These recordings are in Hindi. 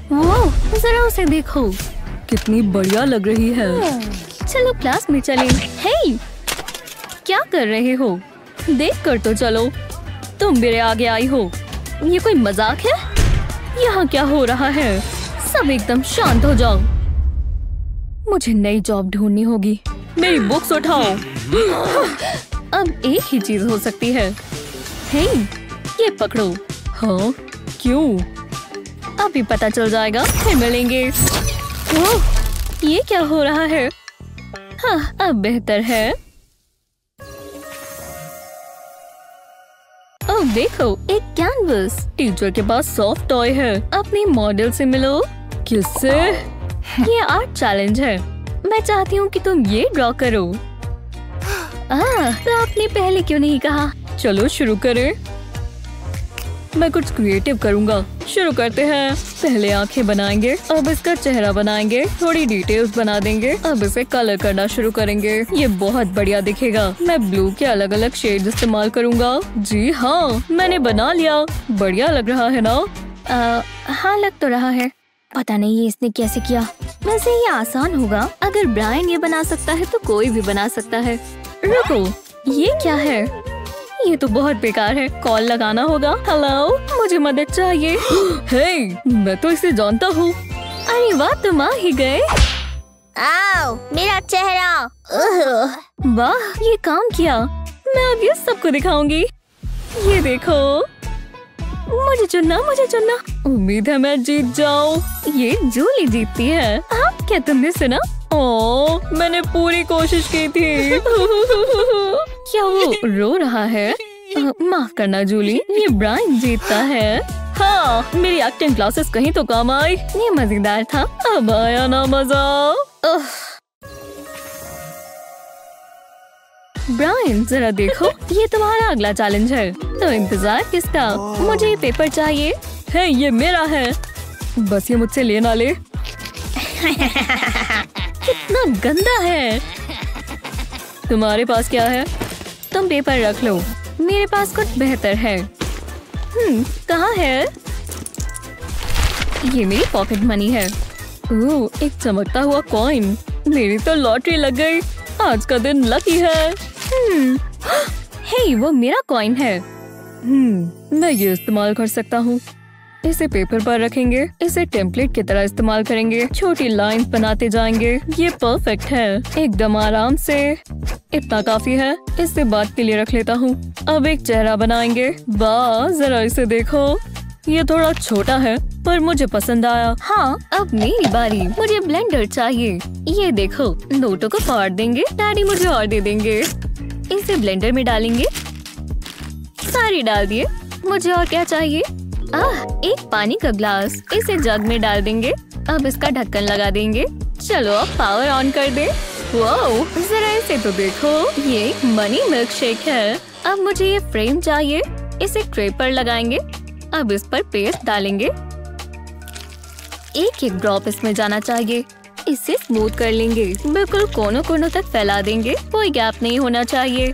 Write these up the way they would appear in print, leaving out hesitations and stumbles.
वाह, जरा उसे देखो, कितनी बढ़िया लग रही है। चलो क्लास में चलें। हे, क्या कर रहे हो? देख कर तो चलो। तुम मेरे आगे आई हो, ये कोई मजाक है? यहाँ क्या हो रहा है? सब एकदम शांत हो जाओ। मुझे नई जॉब ढूंढनी होगी। मेरी बुक्स उठाओ। अब एक ही चीज हो सकती है। हे, ये पकड़ो। हाँ, क्यों? अभी पता चल जाएगा, फिर मिलेंगे। ओह, ये क्या हो रहा है? हाँ, अब बेहतर है। ओह देखो, एक कैनवस। टीचर के पास सॉफ्ट टॉय है। अपने मॉडल से मिलो। किससे? ये आर्ट चैलेंज है। मैं चाहती हूँ कि तुम ये ड्रॉ करो। तो आपने पहले क्यों नहीं कहा? चलो शुरू करें। मैं कुछ क्रिएटिव करूँगा। शुरू करते हैं। पहले आंखें बनाएंगे, अब इसका चेहरा बनाएंगे, थोड़ी डिटेल्स बना देंगे, अब इसे कलर करना शुरू करेंगे। ये बहुत बढ़िया दिखेगा। मैं ब्लू के अलग अलग शेड इस्तेमाल करूँगा। जी हाँ, मैंने बना लिया। बढ़िया लग रहा है ना? हाँ, लग तो रहा है। पता नहीं ये इसने कैसे किया। वैसे ये आसान होगा। अगर ब्रायन ये बना सकता है तो कोई भी बना सकता है। रुको, ये क्या है? ये तो बहुत बेकार है। कॉल लगाना होगा। हेलो, मुझे मदद चाहिए। हे, मैं तो इसे जानता हूँ। अरे वाह, तुम आ ही गए। आओ, मेरा चेहरा। वाह, ये काम किया। मैं अब ये सबको दिखाऊंगी। ये देखो, मुझे चुनना, मुझे चुनना। उम्मीद है मैं जीत जाऊँ। ये जूली जीतती है। हाँ, क्या तुमने सुना? ओह, मैंने पूरी कोशिश की थी। क्या वो रो रहा है? माफ करना जूली, ये ब्रायन जीतता है। हाँ, मेरी एक्टिंग क्लासेस कहीं तो काम आई। ये मजेदार था। अब आया ना मजा। ब्रायन, जरा देखो, ये तुम्हारा अगला चैलेंज है। तो इंतजार किसका? मुझे ये पेपर चाहिए। है, ये मेरा है। बस ये मुझसे लेना ले। कितना गंदा है। तुम्हारे पास क्या है? तुम पेपर रख लो। मेरे पास कुछ बेहतर है। कहाँ है? ये मेरी पॉकेट मनी है। ओह, एक चमकता हुआ कॉइन। मेरी तो लॉटरी लग गई। आज का दिन लकी है। हे, वो मेरा कॉइन है। मैं ये इस्तेमाल कर सकता हूँ। इसे पेपर पर रखेंगे, इसे टेम्पलेट की तरह इस्तेमाल करेंगे, छोटी लाइंस बनाते जाएंगे। ये परफेक्ट है, एकदम आराम से। इतना काफी है। इसे बाद के लिए रख लेता हूँ। अब एक चेहरा बनाएंगे। वाह, जरा इसे देखो। ये थोड़ा छोटा है पर मुझे पसंद आया। हाँ, अब मेरी बारी। मुझे ब्लेंडर चाहिए। ये देखो, नोटों को फाड़ देंगे। डैडी मुझे और दे देंगे। इसे ब्लेंडर में डालेंगे। सारी डाल दिए। मुझे और क्या चाहिए? एक पानी का ग्लास। इसे जग में डाल देंगे। अब इसका ढक्कन लगा देंगे। चलो अब पावर ऑन कर दे। वाओ, जरा इसे तो देखो, ये एक मनी मिल्क शेक है। अब मुझे ये फ्रेम चाहिए। इसे ट्रे पर लगाएंगे। अब इस पर पेस्ट डालेंगे। एक एक ड्रॉप इसमें जाना चाहिए। इसे स्मूथ कर लेंगे। बिल्कुल कोनों कोनों तक फैला देंगे। कोई गैप नहीं होना चाहिए।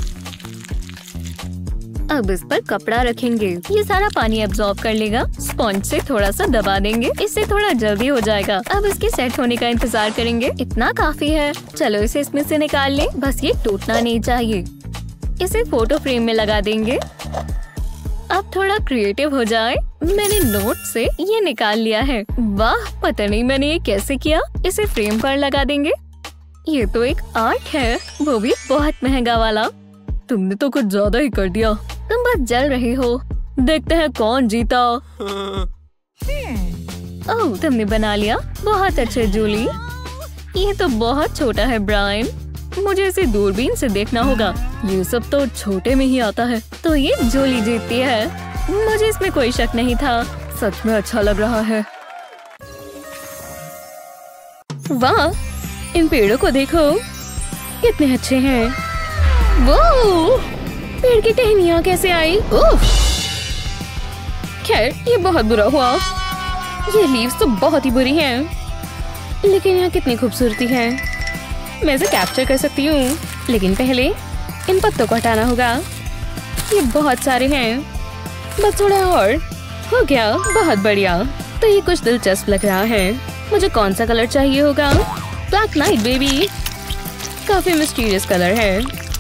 अब इस पर कपड़ा रखेंगे। ये सारा पानी एब्जॉर्ब कर लेगा। स्पॉन्ज से थोड़ा सा दबा देंगे। इससे थोड़ा जल्दी हो जाएगा। अब इसके सेट होने का इंतजार करेंगे। इतना काफी है। चलो इसे इसमें से निकाल लें। बस ये टूटना नहीं चाहिए। इसे फोटो फ्रेम में लगा देंगे। अब थोड़ा क्रिएटिव हो जाए। मैंने नोट से ये निकाल लिया है। वाह, पता नहीं मैंने ये कैसे किया। इसे फ्रेम पर लगा देंगे। ये तो एक आर्ट है, वो भी बहुत महंगा वाला। तुमने तो कुछ ज्यादा ही कर दिया। तुम बस जल रहे हो। देखते हैं कौन जीता। ओह, तुमने बना लिया। बहुत अच्छे जूली। ये तो बहुत छोटा है ब्रायन। मुझे इसे दूरबीन से देखना होगा। ये सब तो छोटे में ही आता है। तो ये जूली जीतती है। मुझे इसमें कोई शक नहीं था। सच में अच्छा लग रहा है। वाह, इन पेड़ों को देखो, कितने अच्छे हैं। वो पेड़ की टहनियाँ कैसे आई? खैर, ये बहुत बुरा हुआ। ये लीव्स तो बहुत ही बुरी हैं, लेकिन यहाँ कितनी खूबसूरती है। मैं इसे कैप्चर कर सकती हूँ, लेकिन पहले इन पत्तों को हटाना होगा। ये बहुत सारे हैं। बस थोड़ा और हो गया। बहुत बढ़िया। तो ये कुछ दिलचस्प लग रहा है। मुझे कौन सा कलर चाहिए होगा? ब्लैक नाइट बेबी, काफी मिस्टीरियस कलर है।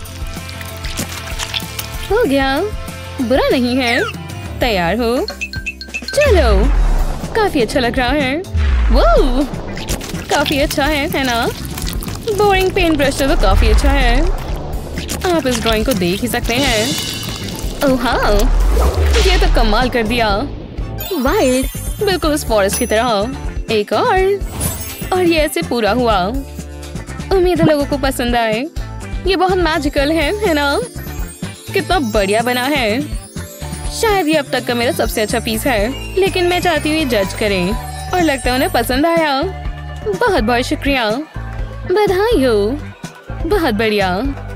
हो गया, बुरा नहीं है। तैयार हो? चलो, काफी अच्छा लग रहा है। वो काफी अच्छा है ना? बोरिंग पेंट ब्रश से तो काफी अच्छा है। आप इस ड्राइंग को देख ही सकते हैं। ओह हाँ, ये तो कमाल कर दिया। वाइल्ड, बिल्कुल उस फॉरेस्ट की तरह। एक और ये ऐसे पूरा हुआ। उम्मीद है लोगों को पसंद आए। ये बहुत मैजिकल है ना? कितना बढ़िया बना है। शायद ये अब तक का मेरा सबसे अच्छा पीस है, लेकिन मैं चाहती हूँ ये जज करें और लगता है उन्हें पसंद आया। बहुत बहुत शुक्रिया, बधाई हो, बहुत बढ़िया।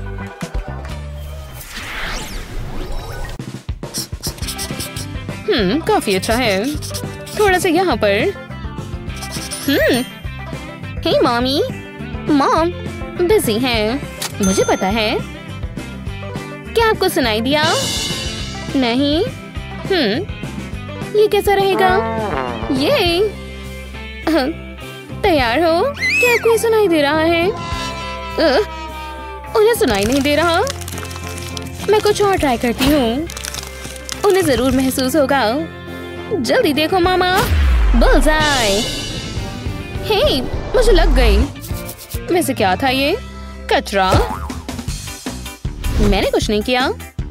काफी अच्छा है। थोड़ा सा यहाँ पर। हे मॉमी, मॉम बिजी है, मुझे पता है। क्या आपको सुनाई दिया? नहीं। ये कैसा रहेगा? ये तैयार हो? क्या आपको ये सुनाई दे रहा है? उन्हें सुनाई नहीं दे रहा। मैं कुछ और ट्राई करती हूँ, उन्हें जरूर महसूस होगा। जल्दी देखो मामा, बुल्सआई। हे, मुझे लग गई। वैसे क्या था ये? कचरा? मैंने कुछ नहीं किया।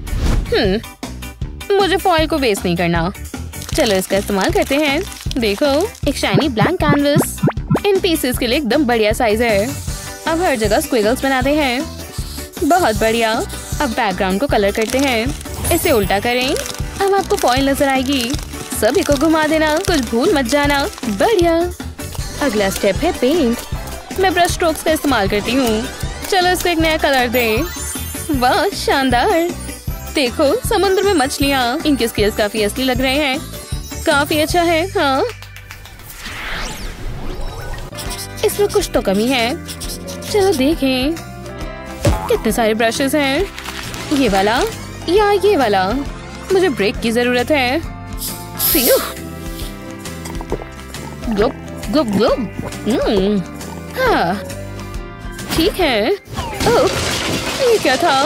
मुझे फॉइल को वेस्ट नहीं करना। चलो इसका इस्तेमाल करते हैं। देखो, एक शाइनी ब्लैंक कैनवस। इन पीसेस के लिए एकदम बढ़िया साइज है। अब हर जगह स्क्विगल्स बनाते हैं। बहुत बढ़िया। अब बैकग्राउंड को कलर करते हैं। इसे उल्टा करें। अब आपको फॉइल नजर आएगी। सभी को घुमा देना, कुछ भूल मत जाना। बढ़िया। अगला स्टेप है पेंट। मैं ब्रश स्ट्रोक्स का इस्तेमाल करती हूँ। चलो इसको एक नया कलर दे। वाह, शानदार। देखो, समुद्र में मछलियाँ। इनके स्केल्स काफी असली लग रहे हैं। काफी अच्छा है। हाँ, इसमें कुछ तो कमी है। चलो देखें, कितने सारे ब्रशेस हैं। ये वाला या ये वाला? मुझे ब्रेक की जरूरत है। ग्लुब ग्लुब ग्लुब। हाँ, ठीक है। ओह, ये क्या था?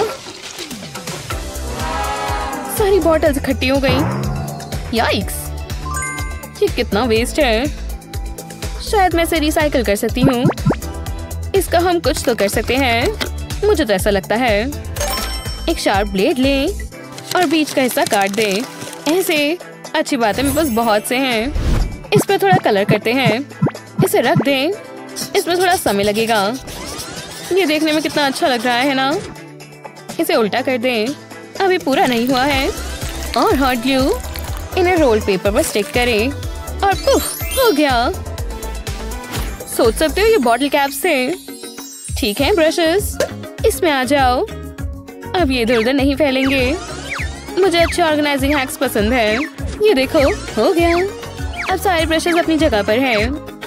सारी बॉटल्स इकट्ठी हो गई। याइक्स, ये कितना वेस्ट है। शायद मैं इसे रिसाइकल कर सकती हूँ। इसका हम कुछ तो कर सकते हैं, मुझे तो ऐसा लगता है। एक शार्प ब्लेड लें और बीच का हिस्सा काट दें। ऐसे। अच्छी बात है, मेरे पास बहुत से हैं। इस पर थोड़ा कलर करते हैं। इसे रख दें। इसमें थोड़ा समय लगेगा। ये देखने में कितना अच्छा लग रहा है ना? इसे उल्टा कर दें। अभी पूरा नहीं हुआ है। और हॉट ग्लू। इन्हें रोल पेपर पर स्टिक करें और पुफ, हो गया। सोच सकते हो ये बॉटल कैप्स थे। ठीक है, ब्रशेस इसमें आ जाओ। अब ये इधर उधर नहीं फैलेंगे। मुझे अच्छे ऑर्गेनाइजिंग हैक्स पसंद है। ये देखो, हो गया। अब सारे ब्रशेस अपनी जगह पर हैं।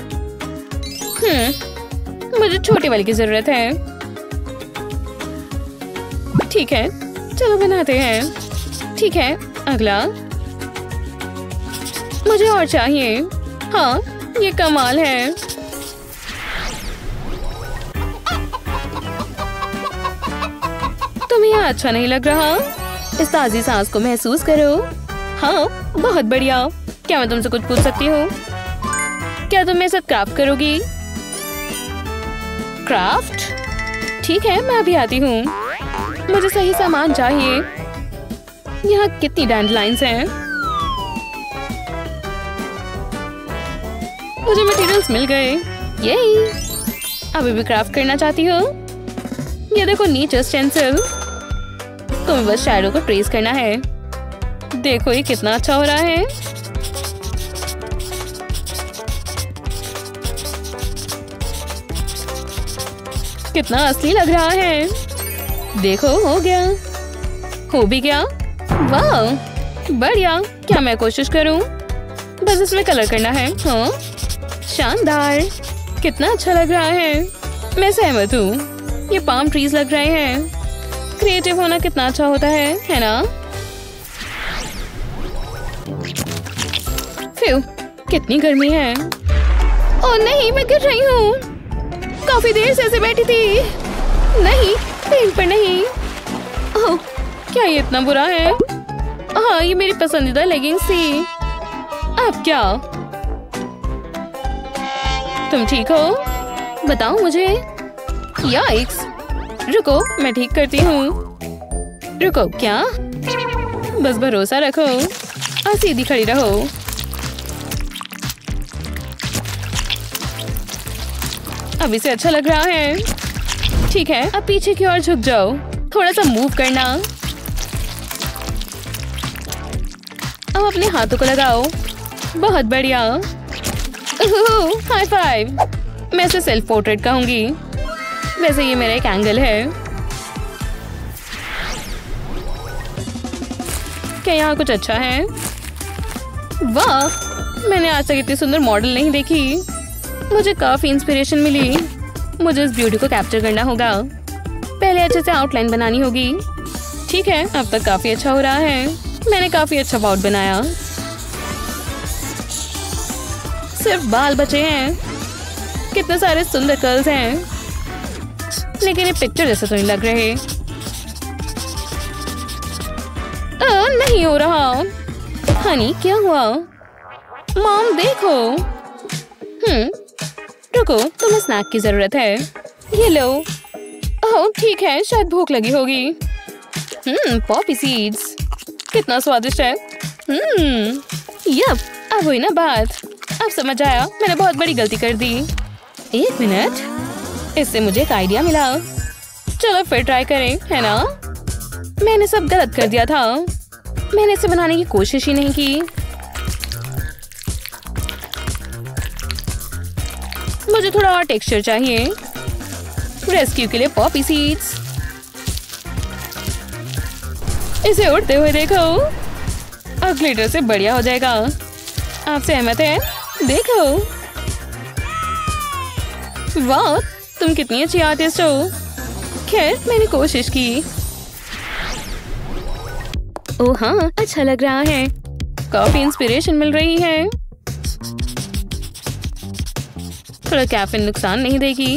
मुझे छोटे वाले की जरूरत है। ठीक है, चलो बनाते हैं। ठीक है, अगला। मुझे और चाहिए। हाँ, ये कमाल है। तुम्हें यहाँ अच्छा नहीं लग रहा? इस ताजी सांस को महसूस करो। हाँ, बहुत बढ़िया। क्या मैं तुमसे कुछ पूछ सकती हूँ? क्या तुम मेरे साथ क्राफ्ट करोगी? क्राफ्ट? ठीक है, मैं अभी आती हूँ। मुझे सही सामान चाहिए। यहाँ कितनी डैंडलाइंस हैं। मुझे मटेरियल्स मिल गए। यही। अभी भी क्राफ्ट करना चाहती हो? ये देखो नीचे स्टेंसिल। तुम्हें बस शैडो को ट्रेस करना है। देखो ये कितना अच्छा हो रहा है। कितना असली लग रहा है। देखो, हो गया। हो भी गया। वाह, बढ़िया। क्या मैं कोशिश करूं? बस इसमें कलर करना है। हाँ, शानदार। कितना अच्छा लग रहा है। मैं सहमत हूँ। ये पाम ट्रीज लग रहे हैं। क्रिएटिव होना कितना अच्छा होता है ना? फ्यू, कितनी गर्मी है। ओह नहीं, मैं गिर रही हूँ। काफी देर से ऐसे बैठी थी। नहीं, पेंट पर नहीं। ओह, क्या ये इतना बुरा है? हाँ, ये मेरी पसंदीदा लेगिंग्स थी। अब क्या? तुम ठीक हो? बताओ मुझे। याइक्स! रुको, मैं ठीक करती हूँ। रुको, क्या? बस भरोसा रखो और सीधी खड़ी रहो। अब इसे अच्छा लग रहा है। ठीक है, अब पीछे की ओर झुक जाओ। थोड़ा सा मूव करना। अब अपने हाथों को लगाओ। बहुत बढ़िया। High five. मैं इसे सेल्फ पोर्ट्रेट कहूंगी। वैसे ये मेरा एक एंगल है। क्या यहाँ कुछ अच्छा है? वाह, मैंने आज तक इतनी सुंदर मॉडल नहीं देखी। मुझे काफी इंस्पिरेशन मिली। मुझे इस ब्यूटी को कैप्चर करना होगा। पहले अच्छे से आउटलाइन बनानी होगी। ठीक है, अब तक काफी अच्छा हो रहा है। मैंने काफी अच्छा बाउट बनाया। सिर्फ बाल बचे हैं। कितने सारे सुंदर कर्ल्स हैं, लेकिन ये पिक्चर जैसे तो नहीं लग रहे। नहीं हो रहा। हनी, क्या हुआ? मॉम देखो। रुको, तुम्हें स्नैक की जरूरत है। ये लो। ओह ठीक है, शायद भूख लगी होगी। पॉपी सीड्स कितना स्वादिष्ट है। यप, अब हुई ना बात। अब समझ आया, मैंने बहुत बड़ी गलती कर दी। एक मिनट, इससे मुझे एक आइडिया मिला। चलो फिर ट्राई करें, है ना? मैंने सब गलत कर दिया था। मैंने इसे बनाने की कोशिश ही नहीं की। मुझे थोड़ा और टेक्सचर चाहिए। रेस्क्यू के लिए पॉपी सीड्स। इसे उड़ते हुए देखो और ग्लिटर से बढ़िया हो जाएगा। आप सहमत हैं? देखो। वाह, तुम कितनी अच्छी आर्टिस्ट हो। खैर, मैंने कोशिश की। ओह हाँ, अच्छा लग रहा है। काफी इंस्पिरेशन मिल रही है। थोड़ा कैफीन नुकसान नहीं देगी।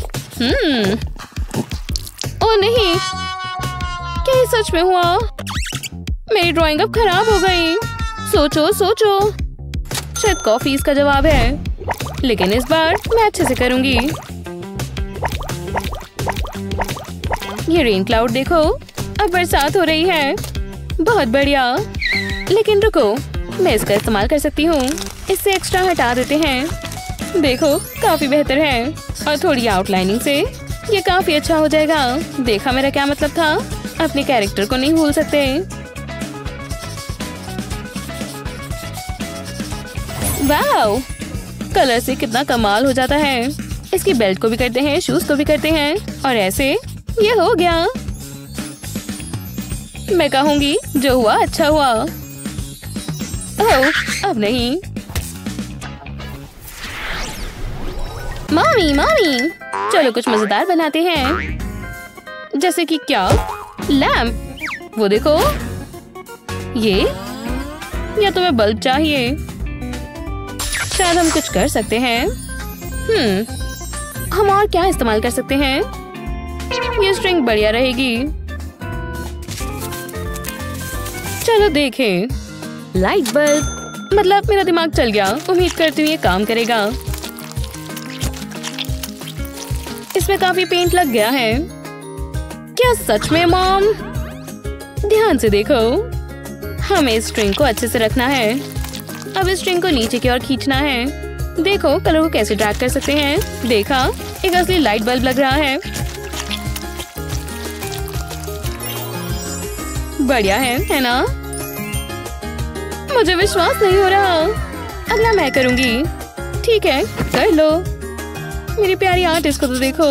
ओह नहीं, क्या ये सच में हुआ? मेरी ड्राइंग अब खराब हो गई। सोचो सोचो, शायद कॉफी इसका जवाब है, लेकिन इस बार मैं अच्छे से करूंगी। ये रेन क्लाउड देखो, अब बरसात हो रही है। बहुत बढ़िया। लेकिन रुको, मैं इसका इस्तेमाल कर सकती हूँ। इससे एक्स्ट्रा हटा देते हैं। देखो, काफी बेहतर है। और थोड़ी आउटलाइनिंग से ये काफी अच्छा हो जाएगा। देखा मेरा क्या मतलब था? अपने कैरेक्टर को नहीं भूल सकते। वाओ, कलर से कितना कमाल हो जाता है। इसकी बेल्ट को भी करते हैं, शूज को भी करते हैं, और ऐसे ये हो गया। मैं कहूंगी जो हुआ अच्छा हुआ। ओह, अब नहीं। मामी मामी, चलो कुछ मजेदार बनाते हैं। जैसे कि क्या? लैम्प। वो देखो, ये, या तुम्हें बल्ब चाहिए? शायद हम कुछ कर सकते हैं। हम और क्या इस्तेमाल कर सकते हैं? ये स्ट्रिंग बढ़िया रहेगी। चलो देखें। लाइट बल्ब, मतलब मेरा दिमाग चल गया। उम्मीद करती हूँ ये काम करेगा। इसमें काफी पेंट लग गया है। क्या सच में मॉम? ध्यान से देखो, हमें इस स्ट्रिंग को अच्छे से रखना है। अब इस स्ट्रिंग को नीचे की ओर खींचना है। देखो कलर को कैसे ड्रैग कर सकते हैं। देखा, एक असली लाइट बल्ब लग रहा है। बढ़िया है ना? मुझे विश्वास नहीं हो रहा। अगला मैं करूंगी। ठीक है, कर लो। मेरी प्यारी आर्टिस्ट को तो देखो।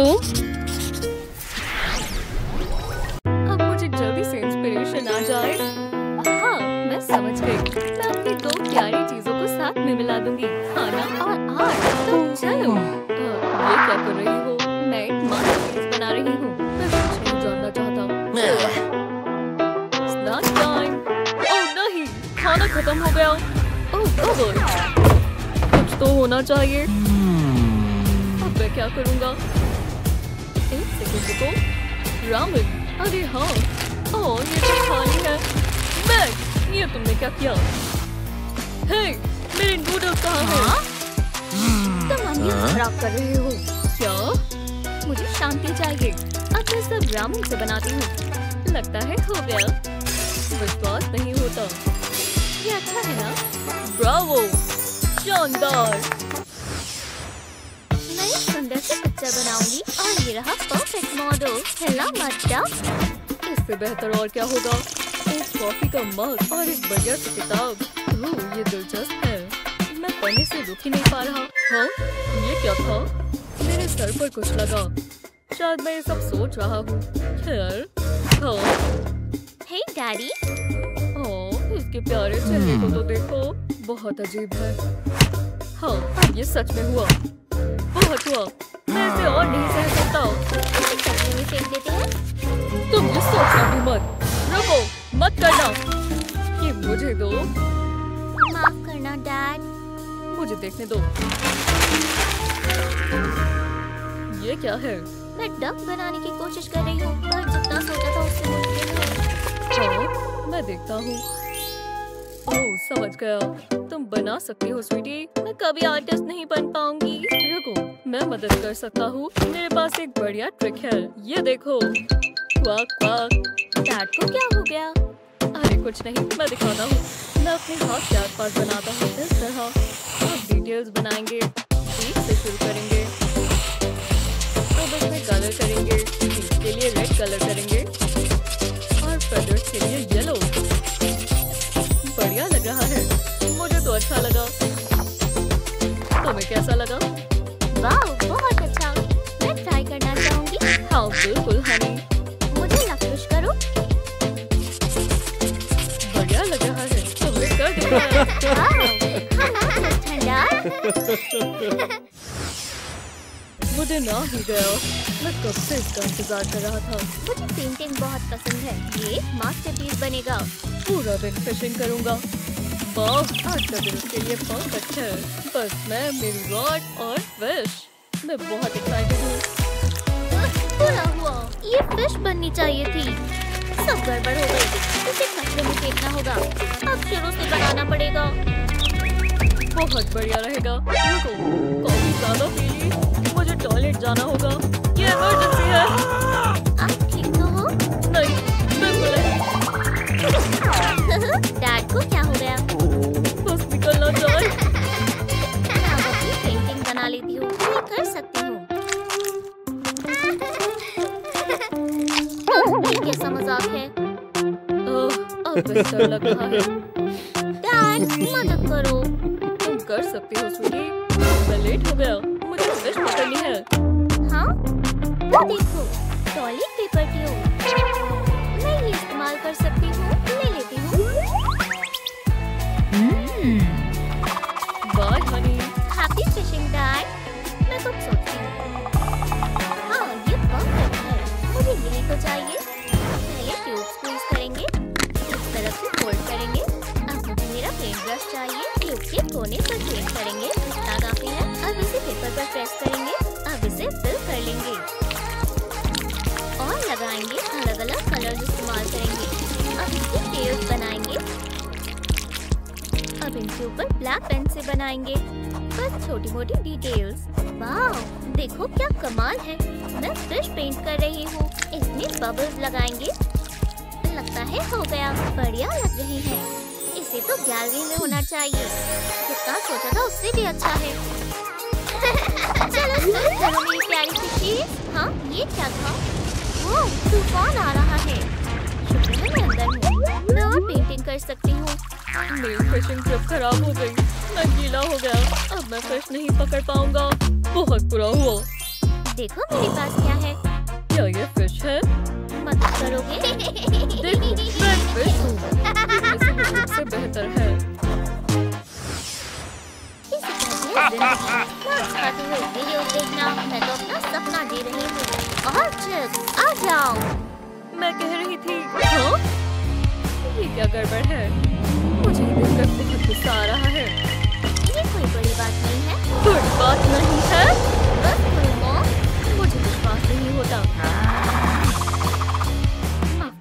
अब मुझे जल्दी से इंस्पिरेशन आ जाए। हाँ, मैं समझ गई। मैं अपनी दो प्यारी चीजों को साथ में मिला दूंगी, खाना और आर्ट। तो चलो। ये क्या कर रही हो? मैं एक मास्टरपीस बना रही हूँ। मैं कुछ नहीं जानना चाहता। Snack time. ओह नहीं, खाना खत्म हो गया। Oh god. तो होना चाहिए। अब मैं क्या करूँगा? एक सेकंड रुको। रामेन, अरे हाँ, और ये तो खाली है। मैक, ये तुमने क्या किया? हे, मेरे नूडल्स कहाँ हैं? तुम अम्बियंस खराब कर रहे हो। क्या? मुझे शांति चाहिए। अब मैं सब रामेन से बनाती हूँ। लगता है हो गया। विश्वास नहीं होता। ये अच्छा है ना? ब्रावो, शानदार। मैं एक सुंदर सी पिक्चर बनाऊंगी और ये रहा परफेक्ट मॉडल। हिला मत जा। इससे बेहतर और क्या होगा? एक कॉफी का मग और एक बढ़िया सी किताब। ओह, ये दिलचस्प है। मैं पढ़ने से रुक ही नहीं पा रहा। हाँ, ये क्या था? मेरे सर पर कुछ लगा। शायद मैं ये सब सोच रहा हूँ। खैर, हाँ। हे डैडी। ओह, इसके प्यारे चेहरे को तो देखो, बहुत अजीब है। हाँ, अब ये सच में हुआ। बहुत हुआ। मैं इसे और नहीं सह सकता। इसे कचरे में फेंक देते हैं। तुम ये सोचना भी मत। रुको, मत करना। ये मुझे दो। माफ करना डैड। मुझे देखने दो। ये क्या है? मैं डक बनाने की कोशिश कर रही हूँ, पर जितना सोचा था उससे मुश्किल है। हाँ, मैं देखता हूँ। ओह, समझ गया। तुम बना सकती हो स्वीटी। मैं कभी आर्टिस्ट नहीं बन पाऊंगी। रुको, मैं मदद कर सकता हूँ। मेरे पास एक बढ़िया ट्रिक है। ये देखो। Quack quack. डैड को क्या हो गया? अरे कुछ नहीं, मैं दिखाता हूँ। मैं अपने हाथ के आसपास बनाता हूँ इस तरह। अब डिटेल्स बनाएंगे। बीच से शुरू करेंगे। अब इसमें कलर करेंगे। बीच के लिए रेड कलर करेंगे और फेदर्स के लिए येलो। बढ़िया लग रहा है। मुझे तो अच्छा लगा। तुम्हें कैसा लगा? वाह, बहुत अच्छा। मैं ट्राई करना चाहूंगी। हाँ बिल्कुल हनी। मुझे लक्ष्य करो। बढ़िया लग रहा है। तुमने कर दिखाया। ठंडा। मुझे ना ही गया। मैं कब से इसका इंतजार कर रहा था। मुझे पेंटिंग बहुत पसंद है। ये मास्टरपीस बनेगा। पूरा दिन फिशिंग करूंगा। वाह, आज का दिन उसके लिए परफेक्ट है। बस मैं, मेरी रॉड और फिश। मैं बहुत एक्साइटेड हूँ। पूरा हुआ। ये फिश बननी चाहिए थी। सब गड़बड़ हो गई। इसे कचरे में फेंकना होगा। अब शुरू से बनाना पड़ेगा। बहुत बढ़िया रहेगा। रुको, कॉफी ज्यादा पी ली। मुझे टॉयलेट जाना होगा। ये इमरजेंसी है। आप ठीक तो हो? नहीं, बिल्कुल नहीं। डैड को क्या हो गया? बस निकलना चाहिए। मैं अब अपनी पेंटिंग बना लेती हूँ। ये कर सकती हूँ। ये कैसा मजाक है? अब बेहतर लग रहा है। डैड, मदद करो। तुम कर सकती हो स्वीटी। मैं लेट हो गया। मुझे फिश पकड़नी है। हाँ? वो देखो, टॉयलेट पेपर ट्यूब। मैं ये इस्तेमाल कर सकती हूँ। ले लेती हूँ। Bye honey. Happy fishing dad. मैं कुछ सोचती हूँ। हाँ, ये परफेक्ट है। मुझे यही तो चाहिए। पहले ट्यूब स्क्वीज करेंगे। इस तरफ से फोल्ड करेंगे। अब मुझे मेरा पेंट ब्रश चाहिए। ट्यूब के कोने पर पेंट करेंगे। इतना काफी है। अब इसे पेपर पर प्रेस करेंगे। अब इसे फिल कर लेंगे और लगाएंगे। अलग अलग कलर्स इस्तेमाल करेंगे। अब इसके टेल्स बनाएंगे। अब इनके ऊपर ब्लैक पेन से बनाएंगे बस छोटी मोटी डिटेल्स। वाह, देखो क्या कमाल है। मैं फिश पेंट कर रही हूँ। इसमें बबल्स लगाएंगे। लगता है हो गया। बढ़िया लग रही है। इसे तो गैलरी में होना चाहिए। जितना सोचा था उससे भी अच्छा है। चलो शुरू करो मेरी प्यारी फिशीज। हाँ, ये क्या था? वो तूफान आ रहा है। शुक्र है मैं अंदर हूँ। मैं और पेंटिंग कर सकती हूँ। मेरी फिशिंग ट्रिप खराब हो गई। मैं गीला हो गया। अब मैं फिश नहीं पकड़ पाऊंगा। बहुत बुरा हुआ। देखो मेरे पास क्या है। क्या ये फिश है? मदद करोगे? देखो, मैं फिश हूँ। ये किसी भी रूप से बेहतर है। इसे कहते हैं जिंदगी। मांस खाते हुए वीडियोस देखना। मैं तो अपना सपना जी रही हूँ। और चिप्स, आ जाओ। मैं कह रही थी। हाँ? ये क्या गड़बड़ है? मुझे देखकर बहुत गुस्सा आ रहा है। ये कोई बड़ी बात नहीं है।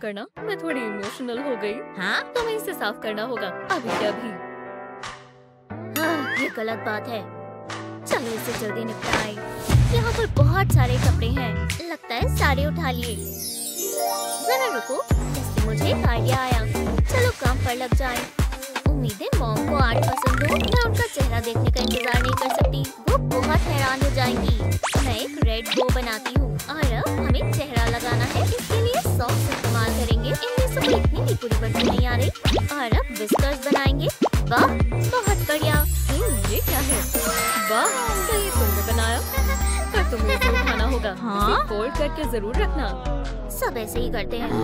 करना, मैं थोड़ी इमोशनल हो गई। हाँ तुम्हें इसे साफ करना होगा अभी के अभी। ये गलत बात है। चलो इसे जल्दी निपटाएं। यहाँ पर बहुत सारे कपड़े हैं, लगता है सारे उठा लिए। जरा रुको, इससे मुझे एक आइडिया आया। चलो काम पर लग जाएं। उम्मीद है मॉम को आर्ट पसंद हो। मैं उनका चेहरा देखने का इंतजार नहीं कर सकती, वो बहुत हैरान हो जाएंगी। मैं एक रेड बो बनाती हूँ और अब हमें चेहरा लगाना है। इसके लिए सॉक्स इस्तेमाल करेंगे। इनमें से कोई इतनी भी बुरी बदबू नहीं आ रही। और अब विस्कर्स बनाएंगे। वाह बहुत बढ़िया। ये क्या है? वाह, क्या ये तुमने बनाया? पर तुम्हें इसे उठाना होगा। हाँ? इसे फोल्ड करके जरूर रखना। सब ऐसे ही करते हैं।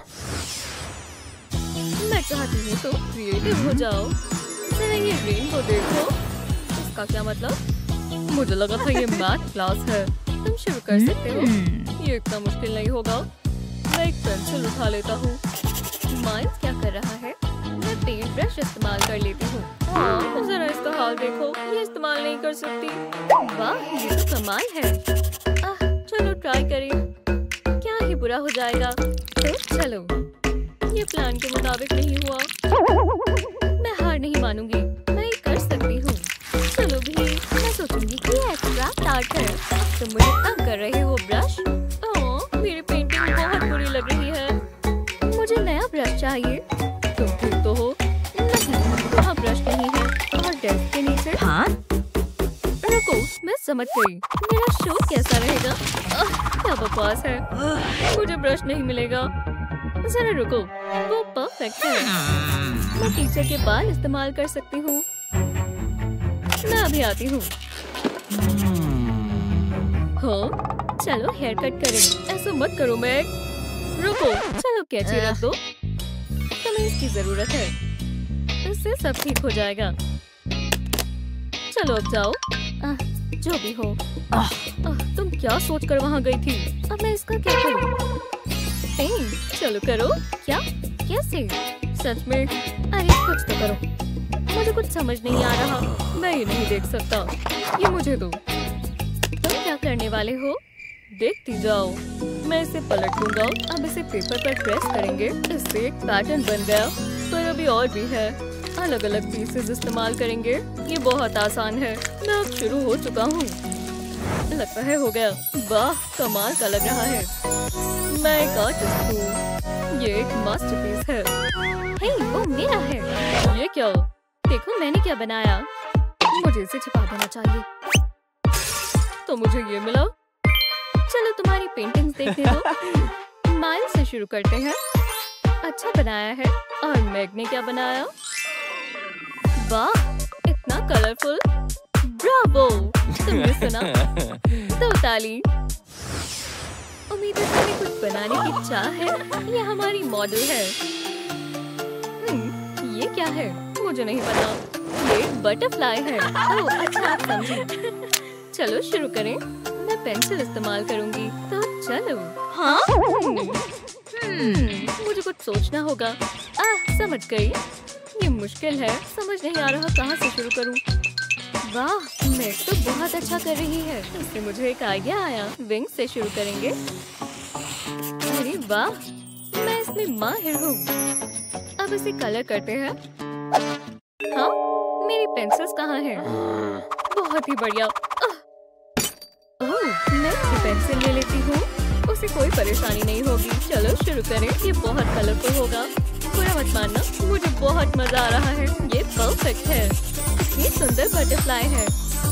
मैं चाहती हूँ तो क्रिएटिव हो जाओ। जरा ये रेनबो देखो, इसका क्या मतलब? मुझे लगा था ये मैथ क्लास है। तुम शुरू कर सकते हो, ये इतना मुश्किल नहीं होगा। मैं एक पेंसिल उठा लेता हूँ। माइल्स क्या कर रहा है? मैं पेंट ब्रश इस्तेमाल कर लेती हूँ। जरा इसका हाल देखो, ये इस्तेमाल नहीं कर सकती। वाह, ये तो कमाल है। चलो ट्राई करें, क्या ही बुरा हो जाएगा। तो चलो, ये प्लान के मुताबिक नहीं हुआ। मैं हार नहीं मानूंगी, मैं ये कर सकती हूँ। चलो भी, मैं सोचूंगी कि ये एब्स्ट्रैक्ट आर्ट है। तुम मुझे तंग कर रहे हो ब्रश। मेरी पेंटिंग बहुत बुरी लग रही है। मुझे नया ब्रश चाहिए। तुम ठीक तो हो? नहीं, वहाँ ब्रश नहीं है। और डेस्क के नीचे। हाँ? रुको, मैं समझ गई। मेरा शो कैसा रहेगा? क्या बकवास है। मुझे ब्रश नहीं मिलेगा। जरा रुको, वो परफेक्ट है। मैं टीचर के बाल इस्तेमाल कर सकती हूँ। मैं अभी आती हूँ। हाँ, चलो हेयर कट करें। ऐसा मत करो मैग। रुको, चलो कैंची रख दो। तुम्हें इसकी जरूरत है, इससे सब ठीक हो जाएगा। चलो अब जाओ। जो भी हो। तुम क्या सोचकर वहाँ गई थी? अब मैं इसका क्या करूँ? चलो करो। क्या? कैसे? सच में? अरे कुछ तो करो। मुझे कुछ समझ नहीं आ रहा। मैं ये नहीं देख सकता। ये मुझे दो। तुम क्या करने वाले हो? देखती जाओ। मैं इसे पलट दूंगा। अब इसे पेपर पर प्रेस करेंगे। इससे एक पैटर्न बन गया। पर अभी और भी है। अलग अलग पीसेस इस्तेमाल करेंगे। ये बहुत आसान है। मैं अब शुरू हो चुका हूँ। लगता है हो गया। वाह, कमाल का लग रहा है। मैं एक आर्टिस्ट हूँ। ये एक मास्टरपीस है। हे, वो मेरा है। ये क्या? देखो मैंने क्या बनाया। मुझे इसे छिपा देना चाहिए। तो मुझे ये मिला। चलो तुम्हारी पेंटिंग्स देखने दो। माइल से शुरू करते हैं। अच्छा बनाया है। और मैग ने क्या बनाया? वाह, इतना कलरफुल। ब्रावो, तुमने सुना? दो ताली। उम्मीद है तुम्हें कुछ बनाने की चाह है। ये हमारी मॉडल है। ये क्या है? मुझे नहीं पता। ये बटरफ्लाई है। ओह, अच्छा आप समझी। चलो शुरू करें। मैं पेंसिल इस्तेमाल करूंगी। तो चलो। हाँ? मुझे कुछ सोचना होगा। समझ गई। ये मुश्किल है, समझ नहीं आ रहा कहाँ से शुरू करूं। वाह, मैग तो बहुत अच्छा कर रही है। इससे मुझे एक आइडिया आया। विंग से शुरू करेंगे। अरे वाह, मैं इसमें माहिर हूँ। अब इसे कलर करते हैं। हाँ, मेरी पेंसिल्स कहाँ हैं? बहुत ही बढ़िया। ओह, मैं इसकी पेंसिल ले लेती हूँ। उसे कोई परेशानी नहीं होगी। चलो शुरू करें। ये बहुत कलरफुल होगा। बुरा मत मानना, मुझे बहुत मजा आ रहा है। ये परफेक्ट है। ये सुंदर बटरफ्लाई है।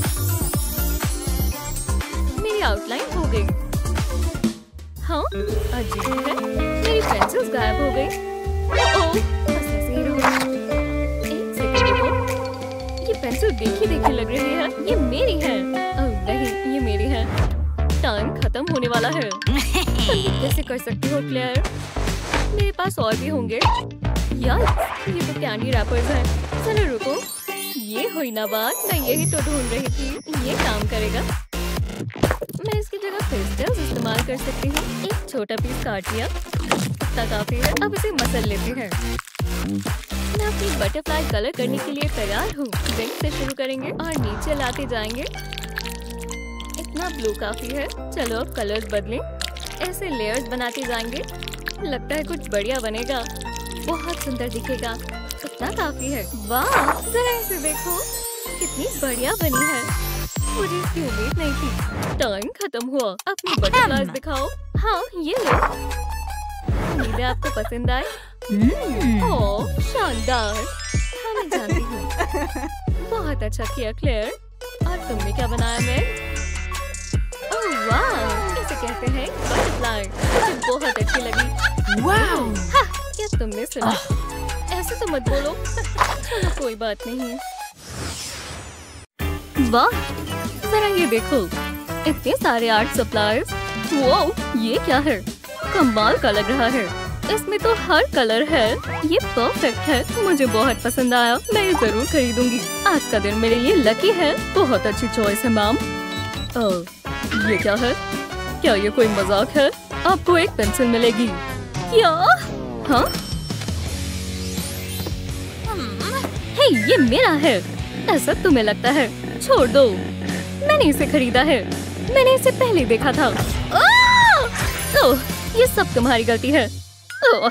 मेरी आउटलाइन हो गई। हाँ, अजीब है। मेरी पेंसिल्स गायब हो गई। ओह, बस ऐसे ही रहो। एक सेकंड रुको। ये पेंसिल देखी लग रही है। ये मेरी है। ओह नहीं, ये मेरी है। टाइम खत्म होने वाला है। तुम ये कैसे कर सकती हो क्लेयर? मेरे पास और भी होंगे। यार, ये तो कैंडी रैपर्स हैं। चलो रुको, ये हुई ना बात। मैं यही तो ढूंढ रही थी। ये काम करेगा। मैं इसकी जगह पेस्टल्स इस्तेमाल कर सकती हूँ। एक छोटा पीस काट लिया, इतना काफी है। अब इसे मसल लेते हैं। मैं अपनी बटरफ्लाई कलर करने के लिए तैयार हूँ। विंग से शुरू करेंगे और नीचे लाते जाएंगे। इतना ब्लू काफी है। चलो अब कलर्स बदलें। ऐसे लेयर्स बनाते जाएंगे। लगता है कुछ बढ़िया बनेगा, बहुत सुंदर दिखेगा। इतना काफी है। वाह, जरा इसे देखो, कितनी बढ़िया बनी है। मुझे इसकी उम्मीद नहीं थी। टाइम खत्म हुआ। अपनी बटरफ्लाइज दिखाओ। हाँ, ये लो। उम्मीद है आपको पसंद आए। ओह, शानदार। हाँ, मैं जानती हूँ। बहुत अच्छा किया क्लेयर। और तुमने क्या बनाया मैम? ओह वाह, इसे कहते हैं बटरफ्लाई। मुझे बहुत अच्छी लगी। वाह, हाँ, क्या तुमने सुना? ऐसे तो मत बोलो। चलो कोई बात नहीं। वाह, जरा ये देखो, इतने सारे आर्ट सप्लाईज। वो ये क्या है? कमाल का लग रहा है। इसमें तो हर कलर है। ये परफेक्ट है। मुझे बहुत पसंद आया। मैं ये जरूर खरीदूंगी। आज का दिन मेरे लिए लकी है। बहुत अच्छी चॉइस है मैम। ये क्या है? क्या ये कोई मजाक है? आपको एक पेंसिल मिलेगी। क्या? हाँ? हे, ये मेरा है। ऐसा तुम्हें लगता है? छोड़ दो। मैंने इसे खरीदा है। मैंने इसे पहले देखा था। ओह, ये सब तुम्हारी गलती है। ओह,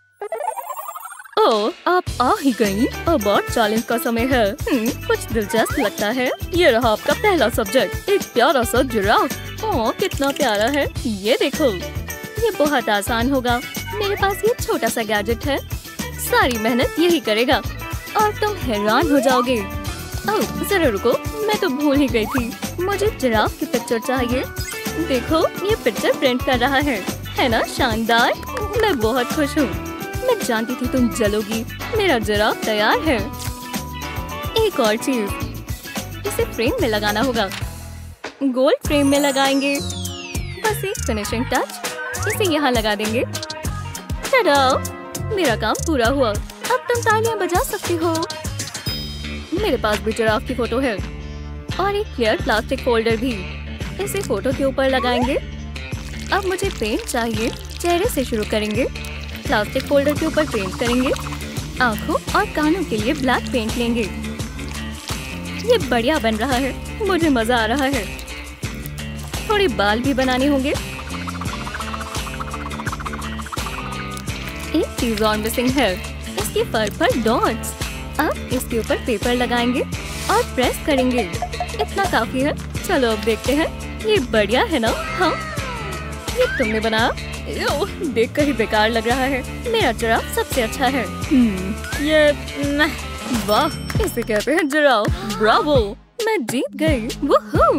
आप आ ही गई। अब और चैलेंज का समय है। कुछ दिलचस्प लगता है। ये रहा आपका पहला सब्जेक्ट, एक प्यारा सा जिराफ। ओह, कितना प्यारा है। ये देखो, ये बहुत आसान होगा। मेरे पास ये छोटा सा गैजेट है। सारी मेहनत यही करेगा और तुम हैरान हो जाओगे। ओह, जरा रुको, मैं तो भूल ही गई थी। मुझे जिराफ की पिक्चर चाहिए। देखो, ये पिक्चर प्रिंट कर रहा है ना शानदार? मैं बहुत खुश हूँ। मैं जानती थी तुम जलोगी। मेरा जिराफ तैयार है। एक और चीज, इसे फ्रेम में लगाना होगा। गोल्ड फ्रेम में लगाएंगे। बस एक फिनिशिंग टच। इसे यहाँ लगा देंगे। टाडा! मेरा काम पूरा हुआ। अब तुम तालियां बजा सकती हो। मेरे पास भी जिराफ की फोटो है और एक क्लियर प्लास्टिक फोल्डर भी। इसे फोटो के ऊपर लगाएंगे। अब मुझे पेंट चाहिए। चेहरे से शुरू करेंगे। प्लास्टिक फोल्डर के ऊपर पेंट करेंगे। आंखों और कानों के लिए ब्लैक पेंट लेंगे। ये बढ़िया बन रहा है। मुझे मजा आ रहा है। थोड़े बाल भी बनाने होंगे। एक चीज और मिसिंग है, इसके फर पर डॉट्स। अब इसके ऊपर पेपर लगाएंगे और प्रेस करेंगे। इतना काफी है। चलो अब देखते हैं। ये बढ़िया है ना? हाँ, ये तुमने बनाया? देख कर ही बेकार लग रहा है। मेरा जिराफ सबसे अच्छा है। ये वाह, इसे कहते हैं जिराफ। ब्रावो, मैं जीत गई। वूहू!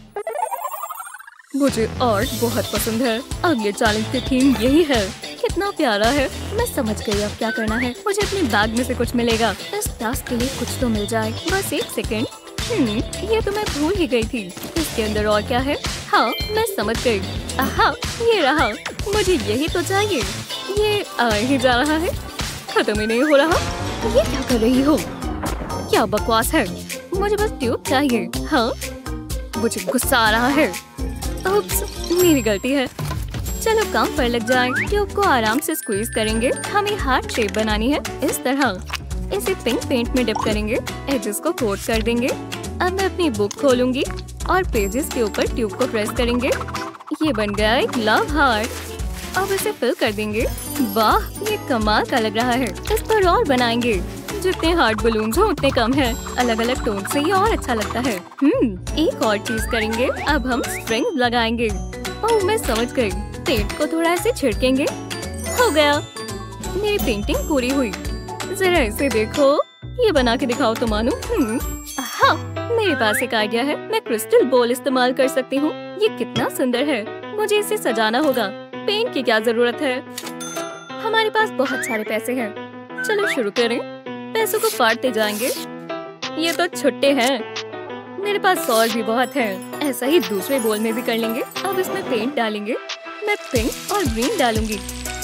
मुझे आर्ट बहुत पसंद है। अगले चैलेंज की थीम यही है। कितना प्यारा है। मैं समझ गई अब क्या करना है। मुझे अपने बैग में से कुछ मिलेगा। इस टास्क के लिए कुछ तो मिल जाए। बस एक सेकेंड। ये तो मैं भूल ही गई थी। इसके अंदर और क्या है? हाँ, मैं समझ गई। आहा, ये रहा। मुझे यही तो चाहिए। ये आ ही जा रहा है, खत्म ही नहीं हो रहा। ये क्या कर रही हो? क्या बकवास है। मुझे बस ट्यूब चाहिए। हाँ, मुझे गुस्सा आ रहा है। उप्स, मेरी गलती है। चलो काम पर लग जाए। ट्यूब को आराम से स्क्वीज करेंगे। हमें हार्ट शेप बनानी है इस तरह। इसे पिंक पेंट में डिप करेंगे। एजेस को कोट कर देंगे। अब मैं अपनी बुक खोलूंगी और पेजेस के ऊपर ट्यूब को प्रेस करेंगे। ये बन गया एक लव हार्ट। अब इसे फिल कर देंगे। वाह, ये कमाल का लग रहा है। इस पर और बनाएंगे। जितने हार्ट बलून्स हो उतने कम है। अलग अलग टोन से ये और अच्छा लगता है। एक और चीज करेंगे। अब हम स्ट्रिंग लगाएंगे। ओह, मैं समझ गई। पेंट को थोड़ा ऐसे छिड़केंगे। हो गया, मेरी पेंटिंग पूरी हुई। जरा इसे देखो। ये बना के दिखाओ तो मानो। हाँ, मेरे पास एक आइडिया है। मैं क्रिस्टल बॉल इस्तेमाल कर सकती हूँ। ये कितना सुंदर है। मुझे इसे सजाना होगा। पेंट की क्या जरूरत है? हमारे पास बहुत सारे पैसे हैं। चलो शुरू करें। पैसों को काटते जाएंगे। ये तो छुट्टे हैं। मेरे पास और भी बहुत है। ऐसा ही दूसरे बोल में भी कर लेंगे। अब इसमें पेंट डालेंगे। मैं पिंक और ग्रीन डालूंगी।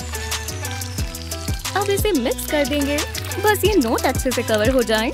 अब इसे मिक्स कर देंगे। बस ये नोट अच्छे से कवर हो जाएं।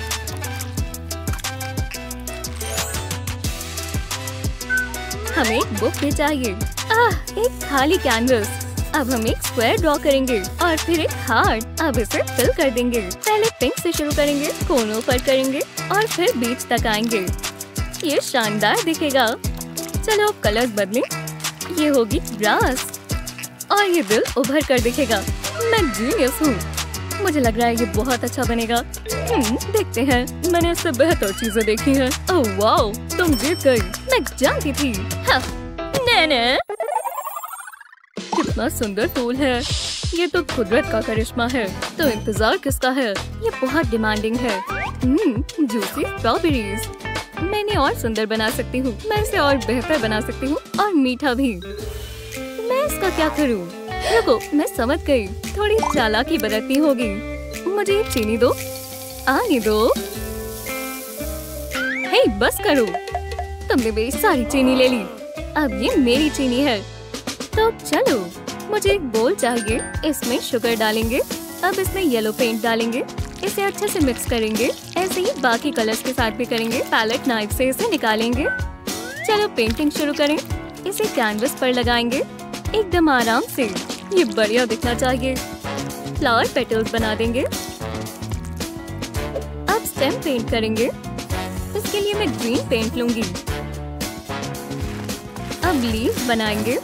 हमें एक बुक भी चाहिए। एक खाली कैनवस। अब हम एक स्क्वायर ड्रॉ करेंगे और फिर एक हार्ट। अब इसे फिल कर देंगे। पहले पिंक से शुरू करेंगे, कोनों पर करेंगे और फिर बीच तक आएंगे। ये शानदार दिखेगा। चलो अब कलर्स बदलें। ये होगी ग्रास और ये दिल उभर कर दिखेगा। मैं जीनियस हूँ। मुझे लग रहा है ये बहुत अच्छा बनेगा। देखते हैं। मैंने इससे बेहतर चीजें देखी हैं। ओह वाओ, तुम जीत गई। मैं जानती थी। हाँ, नैने। कितना सुंदर फूल है। ये तो कुदरत का करिश्मा है। तो इंतजार किसका है? ये बहुत डिमांडिंग है। Juicy strawberries. मैं इन्हें और सुंदर बना सकती हूँ। मैं इसे और बेहतर बना सकती हूँ और मीठा भी। मैं इसका क्या करूँ? रुको, मैं समझ गई। थोड़ी चालाकी बरतनी होगी। मुझे चीनी दो। आने दो। हे, बस करो। तुमने मेरी सारी चीनी ले ली। अब ये मेरी चीनी है। तो चलो, मुझे एक बोल चाहिए। इसमें शुगर डालेंगे। अब इसमें येलो पेंट डालेंगे। इसे अच्छे से मिक्स करेंगे। ऐसे ही बाकी कलर्स के साथ भी करेंगे। पैलेट नाइफ से इसे निकालेंगे। चलो पेंटिंग शुरू करें। इसे कैनवस पर लगाएंगे एकदम आराम से। ये बढ़िया दिखना चाहिए। फ्लावर पेटल्स बना देंगे। अब स्टेम पेंट करेंगे। इसके लिए मैं ग्रीन पेंट लूंगी। अब लीव्स बनाएंगे।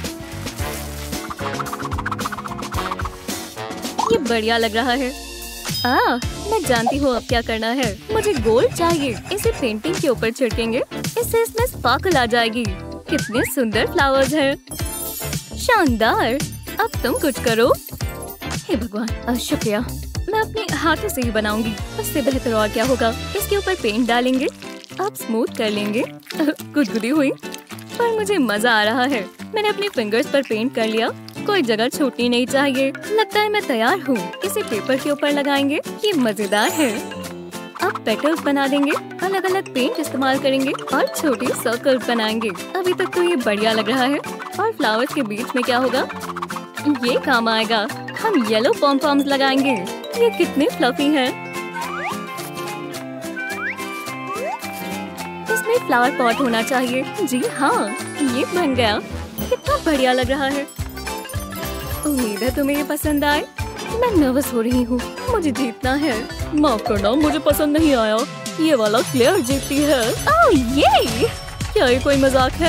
ये बढ़िया लग रहा है। मैं जानती हूँ अब क्या करना है। मुझे गोल्ड चाहिए। इसे पेंटिंग के ऊपर छिड़केंगे। इससे इसमें स्पार्कल आ जाएगी। कितने सुंदर फ्लावर्स हैं। शानदार। अब तुम कुछ करो। हे भगवान, शुक्रिया। मैं अपने हाथों से ही बनाऊंगी। उससे बेहतर और क्या होगा। इसके ऊपर पेंट डालेंगे। अब स्मूथ कर लेंगे। गुदगुदी हुई, पर मुझे मजा आ रहा है। मैंने अपनी फिंगर्स पर पेंट कर लिया। कोई जगह छूटनी नहीं चाहिए। लगता है मैं तैयार हूँ। इसे पेपर के ऊपर लगाएंगे। ये मजेदार है। अब पेटल्स बना देंगे। अलग अलग पेंट इस्तेमाल करेंगे और छोटे सर्कल्स बनाएंगे। अभी तक तो ये बढ़िया लग रहा है। और फ्लावर्स के बीच में क्या होगा? ये काम आएगा। हम येलो पॉम-पॉम्स लगाएंगे। ये कितने फ्लफी हैं। इसमें फ्लावर पॉट होना चाहिए। जी हाँ, ये बन गया। कितना बढ़िया लग रहा है। उम्मीद है तुम्हें ये पसंद आए। मैं नर्वस हो रही हूँ। मुझे जीतना है। माफ करना, मुझे पसंद नहीं आया। ये वाला क्लेयर जीतती है। ओह ये क्या ये कोई मजाक है?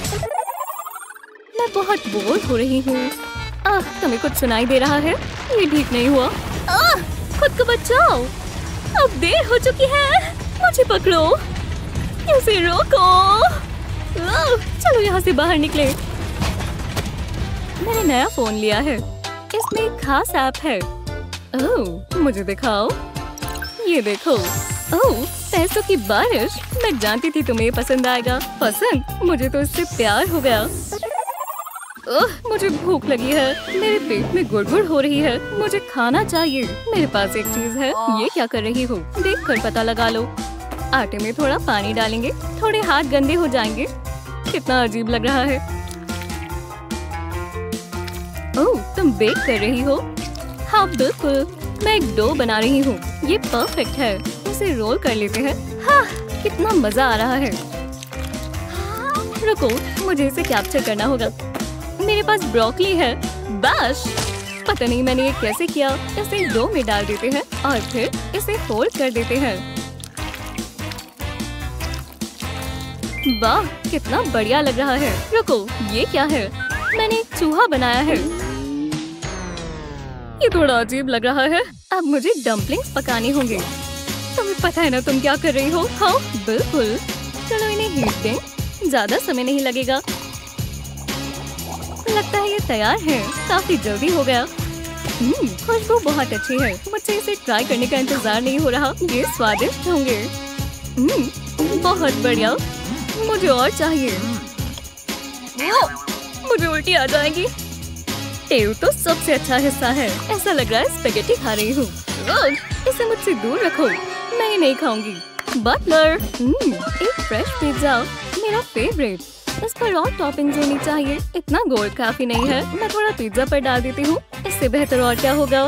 मैं बहुत बोर हो रही हूँ। तुम्हें कुछ सुनाई दे रहा है? ये ठीक नहीं हुआ। खुद को बचाओ। अब देर हो चुकी है। मुझे पकड़ो। इसे रोको। चलो यहाँ से बाहर निकले। मैंने नया फोन लिया है। इसमें एक खास ऐप है। ओह, मुझे दिखाओ। ये देखो। ओह, पैसों की बारिश। मैं जानती थी तुम्हें ये पसंद आएगा। पसंद? मुझे तो इससे प्यार हो गया। मुझे भूख लगी है। मेरे पेट में गुड़गुड़ हो रही है। मुझे खाना चाहिए। मेरे पास एक चीज है। ये क्या कर रही हो? देख कर पता लगा लो। आटे में थोड़ा पानी डालेंगे। थोड़े हाथ गंदे हो जाएंगे। कितना अजीब लग रहा है। ओह, तुम बेक कर रही हो? हाँ बिल्कुल। मैं एक डो बना रही हूँ। ये परफेक्ट है। इसे रोल कर लेते हैं। हाँ, कितना मजा आ रहा है। रुको, मुझे इसे कैप्चर करना होगा। मेरे पास ब्रोकली है। बस पता नहीं मैंने ये कैसे किया। इसे डो में डाल देते हैं और फिर इसे फोल्ड कर देते हैं। वाह, कितना बढ़िया लग रहा है। रुको, ये क्या है? मैंने एक चूहा बनाया है। ये थोड़ा अजीब लग रहा है। अब मुझे डम्पलिंग्स पकाने होंगे। तुम्हें पता है ना तुम क्या कर रही हो? हाँ बिल्कुल। चलो इन्हें हीट दें। ज्यादा समय नहीं लगेगा। लगता है ये तैयार है। काफी जल्दी हो गया। खुशबू बहुत अच्छी है। मुझे इसे ट्राई करने का इंतजार नहीं हो रहा। ये स्वादिष्ट होंगे। बहुत बढ़िया। मुझे और चाहिए। मुझे उल्टी आ जाएगी। टेल तो सबसे अच्छा हिस्सा है। ऐसा लग रहा है स्पेगेटी खा रही हूँ। इसे मुझसे दूर रखो। मैं ये नहीं खाऊंगी। बटलर। एक फ्रेश पिज्जा, मेरा फेवरेट। इस पर और टॉपिंग्स होनी चाहिए। इतना गोल्ड काफी नहीं है। मैं थोड़ा पिज्जा पर डाल देती हूँ। इससे बेहतर और क्या होगा?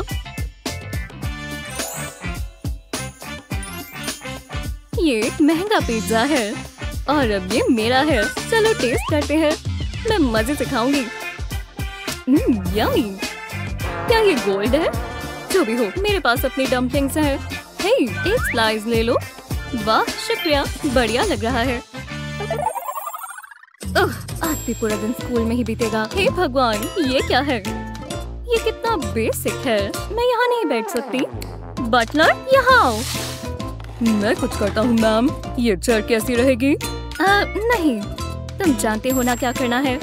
ये एक महंगा पिज्जा है और अब ये मेरा है। चलो टेस्ट करते हैं। मैं मजे से खाऊंगी। यम्मी। क्या ये गोल्ड है? जो भी हो, मेरे पास अपनी डम्पलिंग्स हैं। हे, एक स्लाइस ले लो। वाह शुक्रिया, बढ़िया लग रहा है। आज भी पूरा दिन स्कूल में ही बीतेगा। हे भगवान, ये क्या है? ये कितना बेसिक है। मैं यहाँ नहीं बैठ सकती। बटलर, यहाँ आओ। मैं कुछ करता हूँ मैम। ये चेयर कैसी रहेगी? नहीं, तुम जानते हो ना क्या करना है।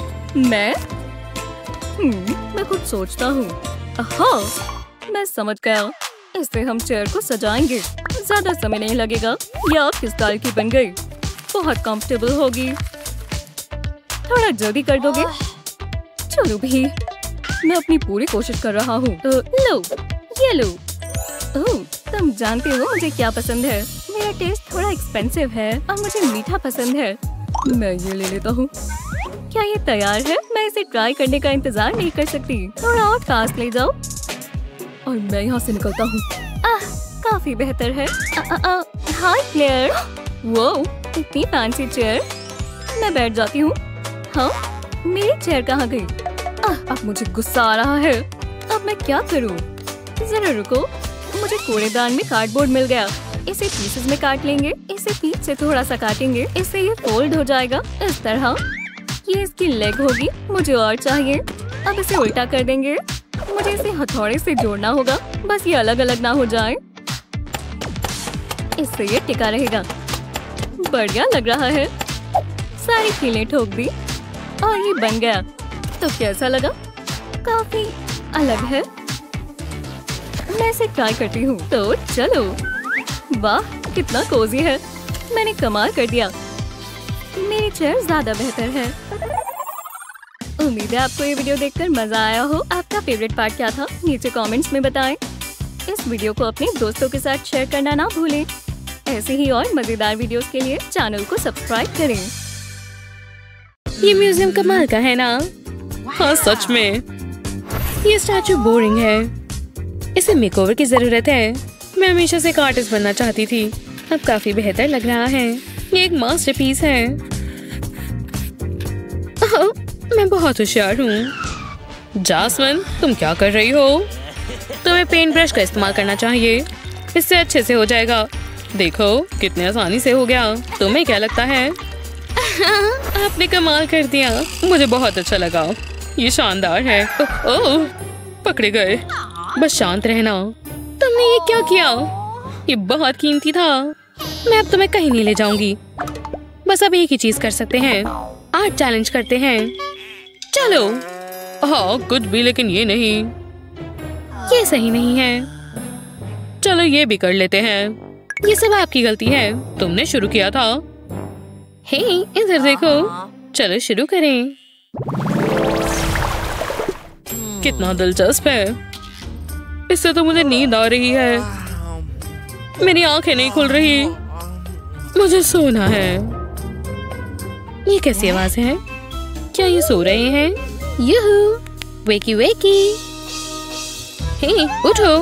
मैं कुछ सोचता हूँ। हाँ, मैं समझ गया। इससे हम चेयर को सजाएंगे। ज्यादा समय नहीं लगेगा। या किस स्टाइल की बन गई? बहुत कंफर्टेबल होगी। थोड़ा जल्दी कर दोगे? चलो भी, मैं अपनी पूरी कोशिश कर रहा हूँ। लो, ये लो। ओह, तुम जानते हो मुझे क्या पसंद है? मेरा टेस्ट थोड़ा एक्सपेंसिव है और मुझे मीठा पसंद है। मैं ये ले लेता हूँ। क्या ये तैयार है? मैं इसे ट्राई करने का इंतजार नहीं कर सकती। थोड़ा और पास ले जाओ और मैं यहाँ से निकलता हूँ। काफी बेहतर है। Hi Claire. वो इतनी फैंसी चेयर। मैं बैठ जाती हूँ। हाँ, मेरी चेयर कहाँ गई? अब मुझे गुस्सा आ रहा है। अब मैं क्या करूँ? जरा रुको, मुझे कूड़ेदान में कार्डबोर्ड मिल गया। इसे पीसेस में काट लेंगे। इसे बीच से थोड़ा सा काटेंगे। इससे ये फोल्ड हो जाएगा इस तरह। ये इसकी लेग होगी। मुझे और चाहिए। अब इसे उल्टा कर देंगे। मुझे इसे हथौड़े से जोड़ना होगा, बस ये अलग अलग ना हो जाए। इससे ये टिका रहेगा। बढ़िया लग रहा है। सारी कीलें ठोक दी और ये बन गया। तो कैसा लगा? काफी अलग है। मैं इसे ट्राई करती हूँ। तो चलो। वाह, कितना कोजी है। मैंने कमाल कर दिया। मेरी चेयर ज्यादा बेहतर है। उम्मीद है आपको ये वीडियो देखकर मजा आया हो। आपका फेवरेट पार्ट क्या था? नीचे कमेंट्स में बताएं। इस वीडियो को अपने दोस्तों के साथ शेयर करना ना भूलें। ऐसे ही और मजेदार वीडियोस के लिए चैनल को सब्सक्राइब करें। ये म्यूजियम कमाल का है ना? हाँ सच में। ये स्टैचू बोरिंग है। इसे मेकओवर की जरूरत है। मैं हमेशा से एक आर्टिस्ट बनना चाहती थी। अब काफी बेहतर लग रहा है। ये एक मास्टरपीस है। मैं बहुत होशियार हूँ। जास्मिन, तुम क्या कर रही हो? तुम्हें पेंट ब्रश का इस्तेमाल करना चाहिए। इससे अच्छे से हो जाएगा। देखो कितने आसानी से हो गया। तुम्हें क्या लगता है? आपने कमाल कर दिया। मुझे बहुत अच्छा लगा। ये शानदार है। ओह, पकड़े गए। बस शांत रहना। तुमने ये क्या किया? ये बहुत कीमती था। मैं अब तुम्हें कहीं नहीं ले जाऊंगी। बस अब एक ही चीज कर सकते हैं। आर्ट चैलेंज करते हैं। चलो। हाँ कुछ भी, लेकिन ये नहीं। ये सही नहीं है। चलो ये भी कर लेते हैं। ये सब आपकी गलती है। तुमने शुरू किया था। हे, इधर देखो। चलो शुरू करें। कितना दिलचस्प है। इससे तो मुझे नींद आ रही है। मेरी आंखें नहीं खुल रही। मुझे सोना है। ये कैसी आवाज है? क्या ये सो रहे हैं? यूहू, वेकी वेकी। हे, उठो।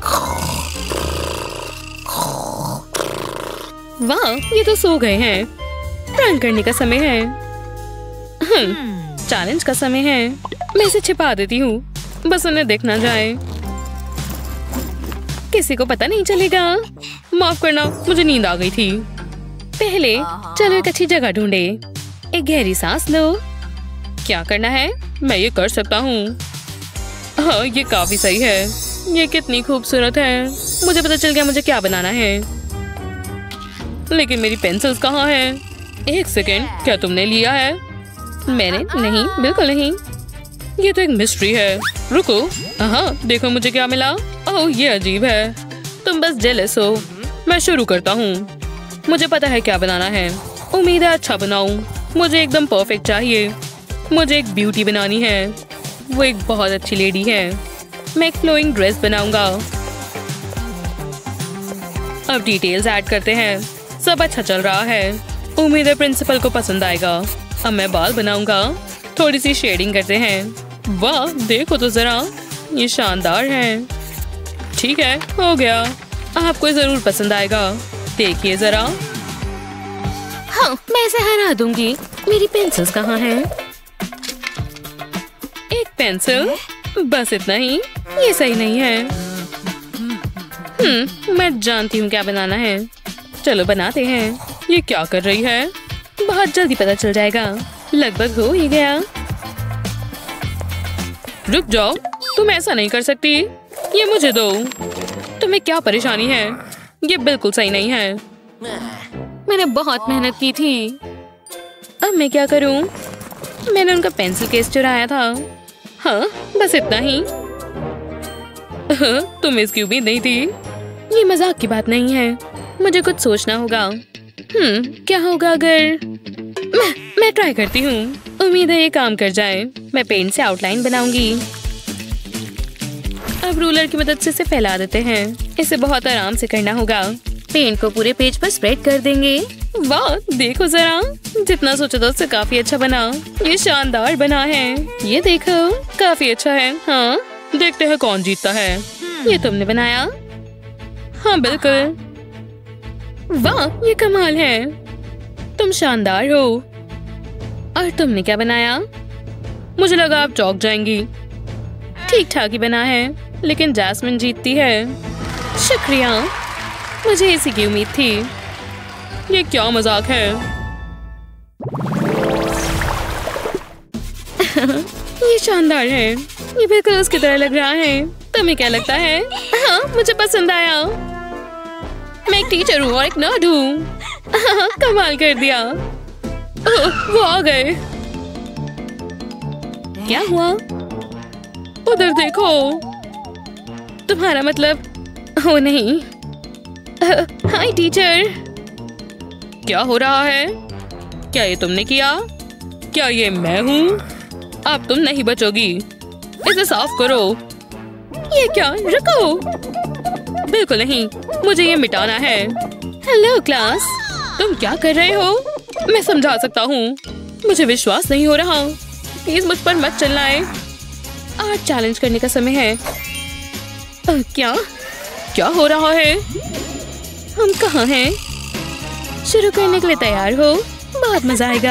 वाह, ये तो सो गए हैं। प्रैंक करने का समय है। चैलेंज का समय है। मैं इसे छिपा देती हूँ, बस उन्हें देख ना जाए। किसी को पता नहीं चलेगा। माफ करना, मुझे नींद आ गई थी। पहले चलो एक अच्छी जगह ढूंढे। एक गहरी सांस लो। क्या करना है? मैं ये कर सकता हूँ। हाँ, ये काफी सही है। ये कितनी खूबसूरत है। मुझे पता चल गया मुझे क्या बनाना है। लेकिन मेरी पेंसिल्स कहाँ हैं? एक सेकेंड, क्या तुमने लिया है? मैंने नहीं, बिल्कुल नहीं। ये तो एक मिस्ट्री है। रुको। हाँ, देखो मुझे क्या मिला। ओह, ये अजीब है। तुम बस जेलस हो। मैं शुरू करता हूँ। मुझे पता है क्या बनाना है। उम्मीद है अच्छा बनाऊं। मुझे एकदम परफेक्ट चाहिए। मुझे एक ब्यूटी बनानी है। वो एक बहुत अच्छी लेडी है। मैं एक फ्लोइंग ड्रेस बनाऊंगा। अब डिटेल्स ऐड करते हैं। सब अच्छा चल रहा है। उम्मीद है प्रिंसिपल को पसंद आएगा। अब मैं बाल बनाऊंगा। थोड़ी सी शेडिंग करते हैं। वाह, देखो तो जरा, ये शानदार है। ठीक है, हो गया। आपको जरूर पसंद आएगा। देखिए जरा। हाँ, मैं इसे हरा दूंगी। मेरी पेंसिल्स कहाँ हैं? एक पेंसिल, बस इतना ही। ये सही नहीं है। मैं जानती हूँ क्या बनाना है। चलो बनाते हैं। ये क्या कर रही है? बहुत जल्दी पता चल जाएगा। लगभग हो ही गया। रुक जाओ, तुम ऐसा नहीं कर सकती। ये मुझे दो। तुम्हें क्या परेशानी है? ये बिल्कुल सही नहीं है। मैंने बहुत मेहनत की थी। अब मैं क्या करूं? मैंने उनका पेंसिल केस चुराया था। हाँ, बस इतना ही। तुम इसकी उम्मीद नहीं थी। ये मजाक की बात नहीं है। मुझे कुछ सोचना होगा। क्या होगा अगर मैं ट्राई करती हूँ। उम्मीद है ये काम कर जाए। मैं पेंट से आउटलाइन बनाऊंगी। अब रूलर की मदद से इसे फैला देते हैं। इसे बहुत आराम से करना होगा। पेंट को पूरे पेज पर स्प्रेड कर देंगे। वाह, देखो जरा, जितना सोचा था उससे काफी अच्छा बना। ये शानदार बना है। ये देखो, काफी अच्छा है। हाँ, देखते हैं कौन जीतता है। ये तुमने बनाया? हाँ बिल्कुल। वाह, ये कमाल है। तुम शानदार हो। और तुमने क्या बनाया? मुझे लगा आप चौंक जाएंगी। ठीक ठाक ही बना है, लेकिन जैस्मिन जीतती है। शुक्रिया, मुझे इसी की उम्मीद थी। ये क्या मजाक है? ये शानदार है। ये बिल्कुल उसकी तरह लग रहा है। तुम्हें क्या लगता है? हाँ, मुझे पसंद आया। मैं एक टीचर हूँ और एक नर्ड हूँ। कमाल कर दिया। वो आ गए। क्या हुआ? उधर देखो। तुम्हारा मतलब? हो नहीं। Hi teacher. क्या हो रहा है? क्या ये तुमने किया? क्या ये मैं हूँ? अब तुम नहीं बचोगी। इसे साफ करो। ये क्या? रुको। बिल्कुल नहीं, मुझे ये मिटाना है। हेलो क्लास, तुम क्या कर रहे हो? मैं समझा सकता हूँ। मुझे विश्वास नहीं हो रहा। प्लीज मुझ पर मत चिल्लाएं। आज चैलेंज करने का समय है। क्या हो रहा है? हम कहाँ हैं? शुरू करने के लिए तैयार हो? बहुत मजा आएगा।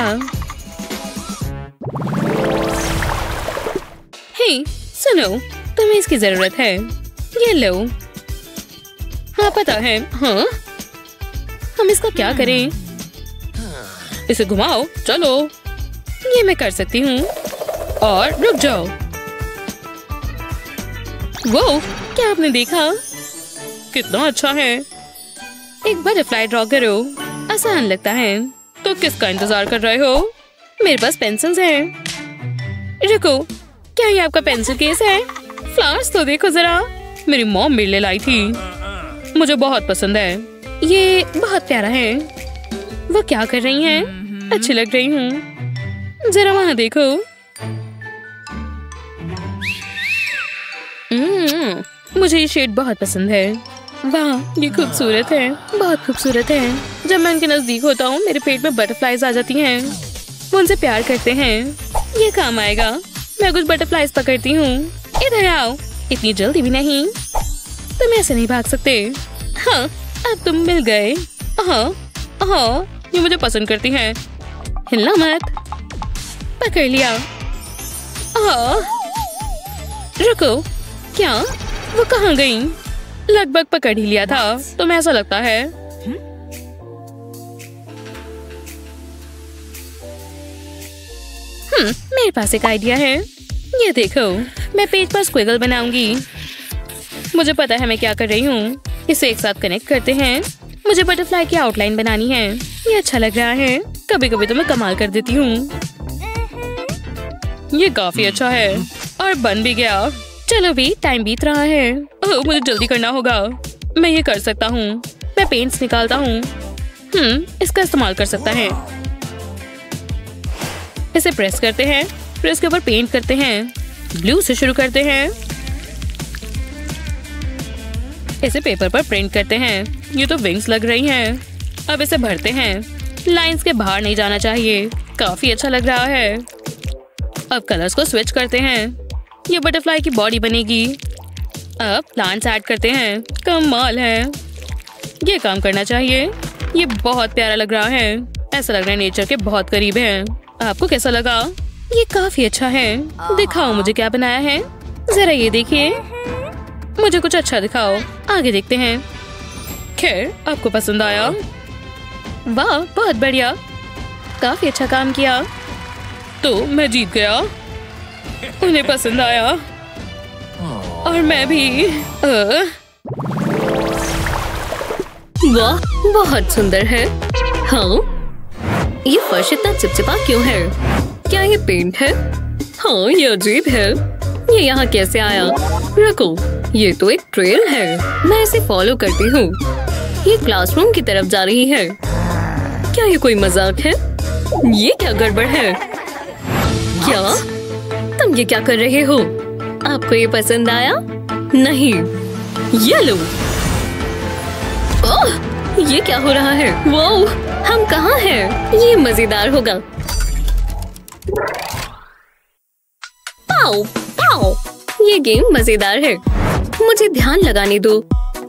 हे, सुनो, तुम्हें इसकी जरूरत है। ये लो। हाँ पता है। हाँ, हम इसका क्या करें? इसे घुमाओ। चलो, ये मैं कर सकती हूँ। और रुक जाओ। वो, क्या आपने देखा? कितना अच्छा है। एक बटरफ्लाई ड्रॉ करो। आसान लगता है। तो किसका इंतजार कर रहे हो? मेरे पास पेंसिल्स हैं। रुको, क्या ये आपका पेंसिल केस है? फ्लावर्स तो देखो जरा। मेरी मॉम मेरे लिए लाई थी। मुझे बहुत पसंद है। ये बहुत प्यारा है। वो क्या कर रही हैं? अच्छी लग रही हूँ। जरा वहाँ देखो। मुझे ये शेड बहुत पसंद है। वाह, ये खूबसूरत है। बहुत खूबसूरत है। जब मैं उनके नजदीक होता हूँ, मेरे पेट में बटरफ्लाईज आ जाती हैं। वो उनसे प्यार करते हैं। ये काम आएगा। मैं कुछ बटरफ्लाईज पकड़ती हूँ। इधर आओ। इतनी जल्दी भी नहीं। तुम ऐसे नहीं भाग सकते। हाँ, अब तुम मिल गए। हाँ, ये मुझे पसंद करती हैं। हिलना मत। पकड़ लिया। रुको, क्या? वो कहाँ गई? लगभग पकड़ ही लिया था। तुम्हें ऐसा लगता है? मेरे पास एक आइडिया है। ये देखो, मैं पेज पर स्क्विगल बनाऊंगी। मुझे पता है मैं क्या कर रही हूँ। इसे एक साथ कनेक्ट करते हैं। मुझे बटरफ्लाई की आउटलाइन बनानी है। ये अच्छा लग रहा है। कभी कभी तो मैं कमाल कर देती हूँ। ये काफी अच्छा है और बन भी गया। चलो भी, टाइम बीत रहा है। मुझे जल्दी करना होगा। मैं ये कर सकता हूँ। मैं पेंट्स निकालता हूँ। इसका इस्तेमाल कर सकता है। इसे प्रेस करते हैं। फिर इसके ऊपर पेंट करते हैं। ब्लू से शुरू करते हैं। इसे पेपर पर प्रिंट करते हैं। ये तो विंग्स लग रही हैं। अब इसे भरते हैं। लाइंस के बाहर नहीं जाना चाहिए। काफी अच्छा लग रहा है। अब कलर्स को स्विच करते हैं। ये बटरफ्लाई की बॉडी बनेगी। अब प्लांट्स ऐड करते हैं। कमाल है। ये काम करना चाहिए। ये बहुत प्यारा लग रहा है। ऐसा लग रहा है नेचर के बहुत करीब है। आपको कैसा लगा? ये काफी अच्छा है। दिखाओ मुझे क्या बनाया है। जरा ये देखिए। मुझे कुछ अच्छा दिखाओ। आगे देखते हैं। खैर, आपको पसंद आया? वाह, बहुत बढ़िया। काफी अच्छा काम किया। तो मैं जीत गया। उन्हें पसंद आया और मैं भी। वाह, बहुत सुंदर है। हाँ, ये फर्श इतना चिपचिपा क्यों है? क्या ये पेंट है? हाँ, ये अजीब है। ये यहाँ कैसे आया? रुको, ये तो एक ट्रेल है। मैं इसे फॉलो करती हूँ। ये क्लासरूम की तरफ जा रही है। क्या ये कोई मजाक है? ये क्या गड़बड़ है? क्या तुम ये क्या कर रहे हो? आपको ये पसंद आया? नहीं, ये लो। ओह, ये क्या हो रहा है? वो हम कहाँ हैं? ये मजेदार होगा। पाओ पाओ, ये गेम मजेदार है। मुझे ध्यान लगाने दो।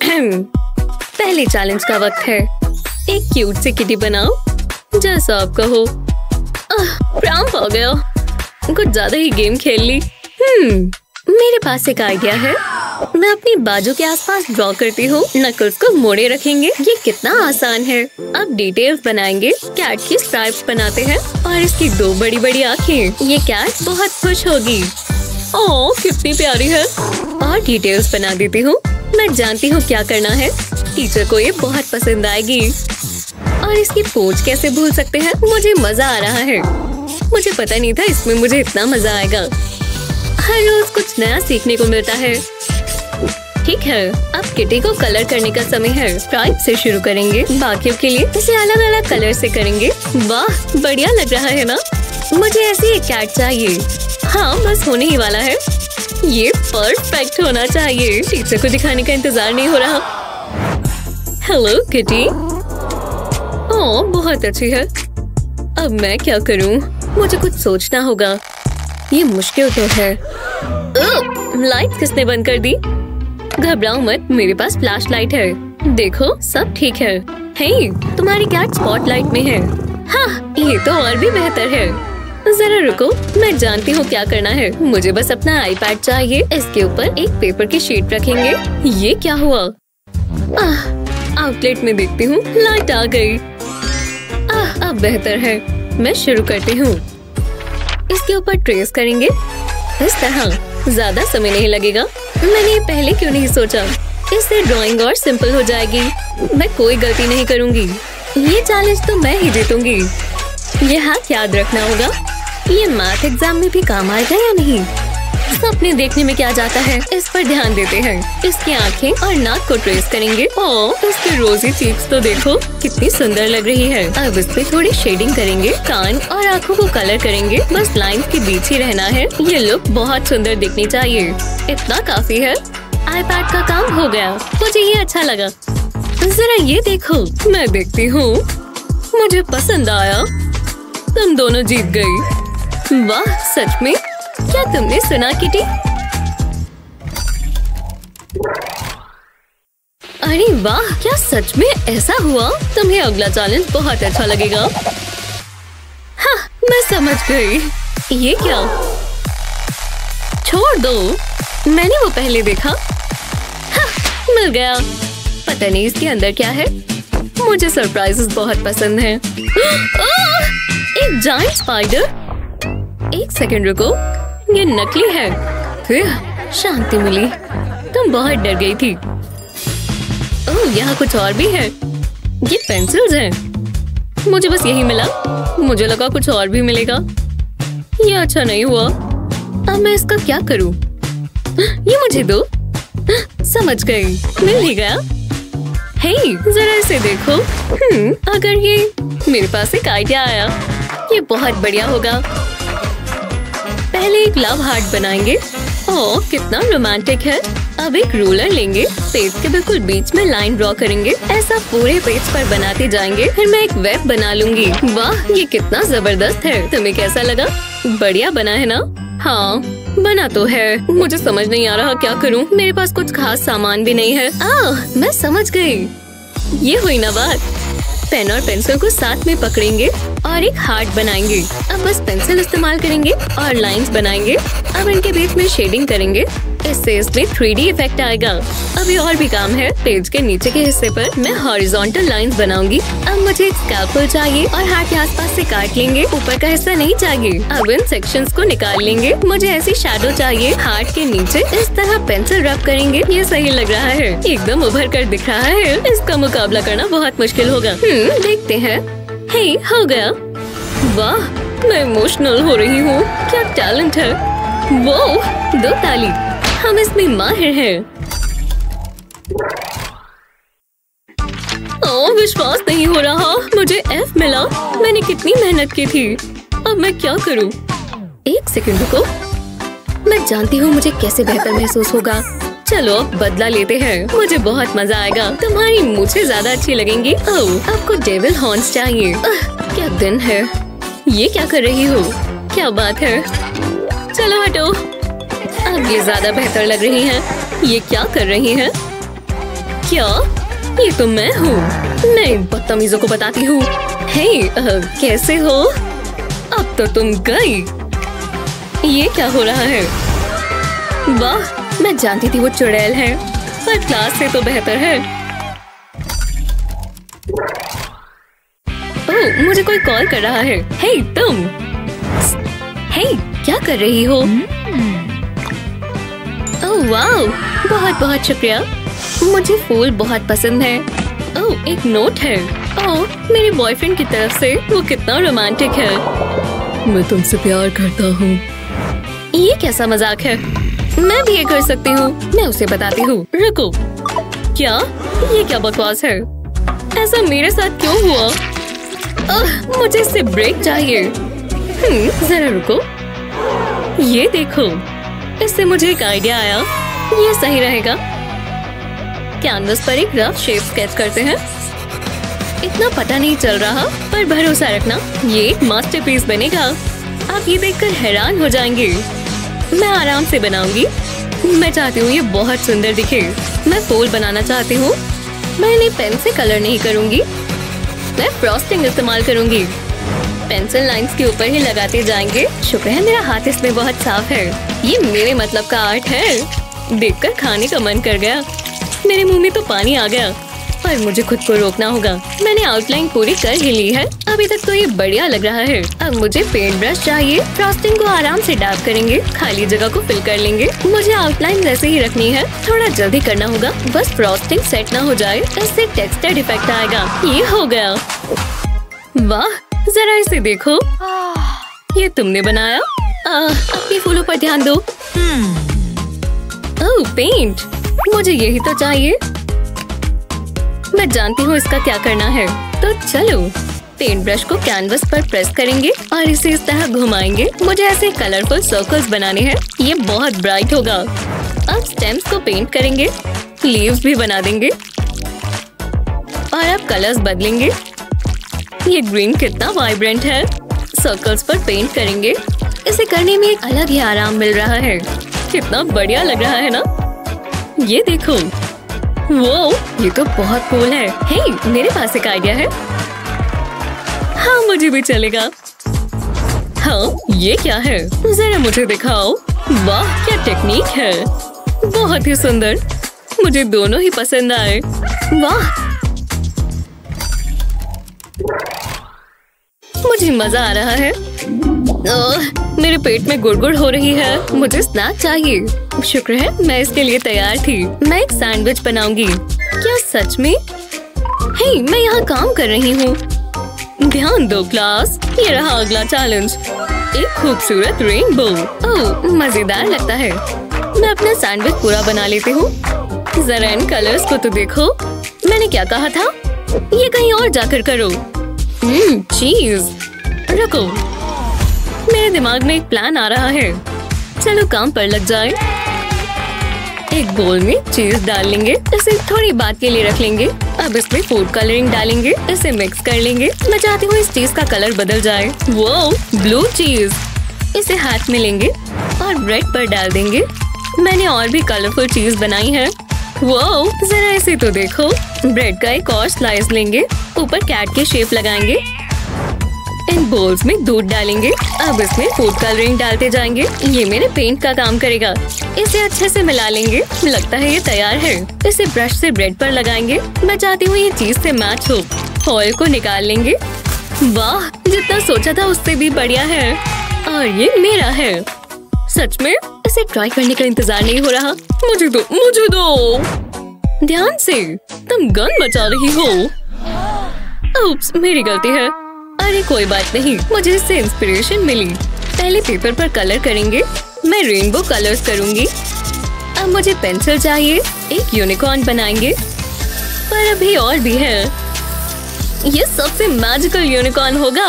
पहले चैलेंज का वक्त है। एक क्यूट सी किटी बनाओ, जैसा आप कहो। प्रॉम्प्ट आ गया। कुछ ज्यादा ही गेम खेल ली। मेरे पास एक आइडिया है। मैं अपनी बाजू के आसपास ड्रॉ करती हूँ। नकल्स को मोड़े रखेंगे। ये कितना आसान है। अब डिटेल्स बनाएंगे। कैट की स्ट्राइप्स बनाते हैं और इसकी 2 बड़ी बड़ी आँखें। ये कैट बहुत खुश होगी। ओह, कितनी प्यारी है। और डिटेल्स बना देती हूँ। मैं जानती हूँ क्या करना है। टीचर को ये बहुत पसंद आएगी। और इसकी पूंछ कैसे भूल सकते हैं? मुझे मजा आ रहा है। मुझे पता नहीं था इसमें मुझे इतना मजा आएगा। हर रोज कुछ नया सीखने को मिलता है। ठीक है, अब किटी को कलर करने का समय है। स्ट्राइप से शुरू करेंगे। बाकियों के लिए इसे अलग अलग कलर से करेंगे। वाह, बढ़िया लग रहा है ना? मुझे ऐसी एक कैट चाहिए। हाँ, बस होने ही वाला है। ये परफेक्ट होना चाहिए। टीचर को दिखाने का इंतजार नहीं हो रहा। Hello kitty. ओह, बहुत अच्छी है। अब मैं क्या करूं? मुझे कुछ सोचना होगा। ये मुश्किल तो है। लाइट किसने बंद कर दी? घबराओ मत, मेरे पास फ्लैश लाइट है। देखो, सब ठीक है। हे, तुम्हारी कैट स्पॉटलाइट में है। हाँ, ये तो और भी बेहतर है। जरा रुको, मैं जानती हूँ क्या करना है। मुझे बस अपना आईपैड चाहिए। इसके ऊपर एक पेपर की शीट रखेंगे। ये क्या हुआ? आउटलेट में देखती हूँ, लाइट आ गई। अब बेहतर है। मैं शुरू करती हूँ। इसके ऊपर ट्रेस करेंगे इस तरह। ज्यादा समय नहीं लगेगा। मैंने ये पहले क्यों नहीं सोचा? इससे ड्राइंग और सिंपल हो जाएगी। मैं कोई गलती नहीं करूँगी। ये चैलेंज तो मैं ही जीतूंगी। ये हाथ याद रखना होगा। ये मैथ एग्जाम में भी काम आएगा या नहीं? सपने देखने में क्या जाता है, इस पर ध्यान देते हैं। इसकी आंखें और नाक को ट्रेस करेंगे। ओह, इसके रोजी चीक्स तो देखो, कितनी सुंदर लग रही है। अब इस पे थोड़ी शेडिंग करेंगे। कान और आंखों को कलर करेंगे। बस लाइन के बीच ही रहना है। ये लुक बहुत सुंदर दिखनी चाहिए। इतना काफी है। आईपैड का काम हो गया। मुझे ये अच्छा लगा। जरा ये देखो। मैं देखती हूँ। मुझे पसंद आया। तुम दोनों जीत गई। वाह, सच में? क्या तुमने सुना किटी? अरे वाह, क्या सच में ऐसा हुआ? तुम्हें अगला चैलेंज बहुत अच्छा लगेगा। हाँ, मैं समझ गई। ये क्या? छोड़ दो, मैंने वो पहले देखा। हाँ, मिल गया। पता नहीं इसके अंदर क्या है। मुझे सरप्राइजेस बहुत पसंद हैं। एक जायंट स्पाइडर। एक सेकंड रुको, ये नकली है। शांति मिली। तुम बहुत डर गई थी। ओह, यहाँ कुछ और भी है। ये पेंसिल्स हैं। मुझे बस यही मिला। मुझे लगा कुछ और भी मिलेगा। ये अच्छा नहीं हुआ। अब मैं इसका क्या करूँ? ये मुझे दो। समझ गई, मिल ही गया। हे, जरा इसे देखो। अगर ये मेरे पास एक आइडिया आया। ये बहुत बढ़िया होगा। पहले एक लव हार्ट बनाएंगे। ओह, कितना रोमांटिक है। अब एक रूलर लेंगे। पेज के बिल्कुल बीच में लाइन ड्रॉ करेंगे। ऐसा पूरे पेज पर बनाते जाएंगे। फिर मैं एक वेब बना लूंगी। वाह, ये कितना जबरदस्त है। तुम्हें कैसा लगा? बढ़िया बना है ना? हाँ, बना तो है। मुझे समझ नहीं आ रहा क्या करूँ। मेरे पास कुछ खास सामान भी नहीं है। मैं समझ गई। ये हुई ना बात। पेन और पेंसिल को साथ में पकड़ेंगे और एक हार्ट बनाएंगे। अब बस पेंसिल इस्तेमाल करेंगे और लाइंस बनाएंगे। अब इनके बीच में शेडिंग करेंगे। इससे इसमें 3D इफेक्ट आएगा। अभी और भी काम है। पेज के नीचे के हिस्से पर मैं हॉरिजॉन्टल लाइंस बनाऊंगी। अब मुझे एक स्कैल्पेल चाहिए और हाथ के आसपास से काट लेंगे। ऊपर का हिस्सा नहीं चाहिए। अब इन सेक्शंस को निकाल लेंगे। मुझे ऐसी शैडो चाहिए। हाथ के नीचे इस तरह पेंसिल रब करेंगे। ये सही लग रहा है, एकदम उभर कर दिख रहा है। इसका मुकाबला करना बहुत मुश्किल होगा। देखते हैं। हे, हो गया। वाह, मैं इमोशनल हो रही हूँ। क्या टैलेंट है। वो 2 ताली। हम इसमें माहिर हैं। ओह, विश्वास नहीं हो रहा, मुझे F मिला। मैंने कितनी मेहनत की थी। अब मैं क्या करूँ? 1 सेकंड रुको। मैं जानती हूँ मुझे कैसे बेहतर महसूस होगा। चलो अब बदला लेते हैं। मुझे बहुत मजा आएगा। तुम्हारी मूछें ज्यादा अच्छी लगेंगी। ओह, आपको डेविल हॉर्न्स चाहिए। क्या दिन है। ये क्या कर रही हो? क्या बात है। चलो हटो। अब ये ज्यादा बेहतर लग रही हैं। ये क्या कर रही हैं? क्या? ये तो मैं हूँ। मैं इन बदतमीजों को बताती हूँ। हे, कैसे हो? अब तो तुम गई। ये क्या हो रहा है? वाह, मैं जानती थी वो चुड़ैल है, पर क्लास से तो बेहतर है। ओह, मुझे कोई कॉल कर रहा है। हे तुम। हे, क्या कर रही हो? ओह वाह, बहुत बहुत शुक्रिया। मुझे फूल बहुत पसंद है। ओह, एक नोट है। ओह, मेरे बॉयफ्रेंड की तरफ से। वो कितना रोमांटिक है। मैं तुमसे प्यार करता हूँ। ये कैसा मजाक है? मैं भी ये कर सकती हूँ। मैं उसे बताती हूँ। रुको, क्या? ये क्या बकवास है? ऐसा मेरे साथ क्यों हुआ? मुझे इससे ब्रेक चाहिए। जरा रुको। ये देखो, इससे मुझे एक आइडिया आया। ये सही रहेगा। कैनवस पर एक रफ शेप स्केच करते हैं। इतना पता नहीं चल रहा, पर भरोसा रखना, ये एक मास्टरपीस बनेगा। आप ये देखकर हैरान हो जाएंगे। मैं आराम से बनाऊंगी। मैं चाहती हूँ ये बहुत सुंदर दिखे। मैं फूल बनाना चाहती हूँ। मैं इन्हें पेन से कलर नहीं करूँगी। मैं फ्रॉस्टिंग इस्तेमाल करूँगी। पेंसिल लाइंस के ऊपर ही लगाते जाएंगे। शुक्र है मेरा हाथ इसमें बहुत साफ है। ये मेरे मतलब का आर्ट है। देखकर खाने का मन कर गया। मेरे मुंह में तो पानी आ गया, पर मुझे खुद को रोकना होगा। मैंने आउटलाइन पूरी कर ही ली है। अभी तक तो ये बढ़िया लग रहा है। अब मुझे पेंट ब्रश चाहिए। फ्रॉस्टिंग को आराम से डैब करेंगे। खाली जगह को फिल कर लेंगे। मुझे आउटलाइन वैसे ही रखनी है। थोड़ा जल्दी करना होगा, बस फ्रॉस्टिंग सेट ना हो जाए। इससे टेक्सचर्ड इफेक्ट आएगा। ये हो गया। वाह, जरा इसे देखो। ये तुमने बनाया? अपने फूलों पर ध्यान दो। Oh, paint. मुझे यही तो चाहिए। मैं जानती हूँ इसका क्या करना है। तो चलो, पेंट ब्रश को कैनवस पर प्रेस करेंगे और इसे इस तरह घुमाएंगे। मुझे ऐसे कलरफुल सर्कल्स बनाने हैं। ये बहुत ब्राइट होगा। अब स्टेम्स को पेंट करेंगे। लीव्स भी बना देंगे और अब कलर्स बदलेंगे। ये ग्रीन कितना वाइब्रेंट है। सर्कल्स पर पेंट करेंगे। इसे करने में एक अलग ही आराम मिल रहा है। कितना बढ़िया लग रहा है ना? ये देखो। वो, ये तो बहुत कूल है। हे, मेरे पास एक आइडिया है। हाँ, मुझे भी चलेगा। हाँ, ये क्या है? जरा मुझे दिखाओ। वाह, क्या टेक्निक है। बहुत ही सुंदर। मुझे दोनों ही पसंद आए। वाह, मुझे मजा आ रहा है। मेरे पेट में गुड़गुड़ हो रही है। मुझे स्नैक चाहिए। शुक्र है मैं इसके लिए तैयार थी। मैं एक सैंडविच बनाऊंगी। क्या सच में? हे, मैं यहाँ काम कर रही हूँ। ध्यान दो क्लास। ये रहा अगला चैलेंज। एक खूबसूरत रेनबो। ओह, मजेदार लगता है। मैं अपना सैंडविच पूरा बना लेती हूँ। जरा इन कलर्स को तो देखो। मैंने क्या कहा था? ये कहीं और जाकर करो। चीज। रखो, मेरे दिमाग में एक प्लान आ रहा है। चलो काम पर लग जाए। एक बोल में चीज डाल लेंगे। इसे थोड़ी बात के लिए रख लेंगे। अब इसमें फूड कलरिंग डालेंगे। इसे मिक्स कर लेंगे। मैं चाहती हूँ इस चीज का कलर बदल जाए। वो ब्लू चीज। इसे हाथ में लेंगे और ब्रेड पर डाल देंगे। मैंने और भी कलरफुल चीज बनाई है। वो, जरा इसे तो देखो। ब्रेड का एक और स्लाइस लेंगे। ऊपर कैट की शेप लगाएंगे। इन बोल्स में दूध डालेंगे। अब इसमें फूड कलरिंग डालते जाएंगे। ये मेरे पेंट का काम करेगा। इसे अच्छे से मिला लेंगे। लगता है ये तैयार है। इसे ब्रश से ब्रेड पर लगाएंगे। मैं चाहती हूँ ये चीज से मैच हो। फॉइल को निकाल लेंगे। वाह, जितना सोचा था उससे भी बढ़िया है। और ये मेरा है। सच में इसे ट्राई करने का इंतजार नहीं हो रहा। मुझे दो, मुझे दो। ध्यान से, तुम गन बचा रही हो। उप्स, मेरी गलती है। अरे कोई बात नहीं, मुझे इससे इंस्पिरेशन मिली। पहले पेपर पर कलर करेंगे। मैं रेनबो कलर्स करूंगी। अब मुझे पेंसिल चाहिए। एक यूनिकॉर्न बनाएंगे। पर अभी और भी है। ये सबसे मैजिकल यूनिकॉर्न होगा।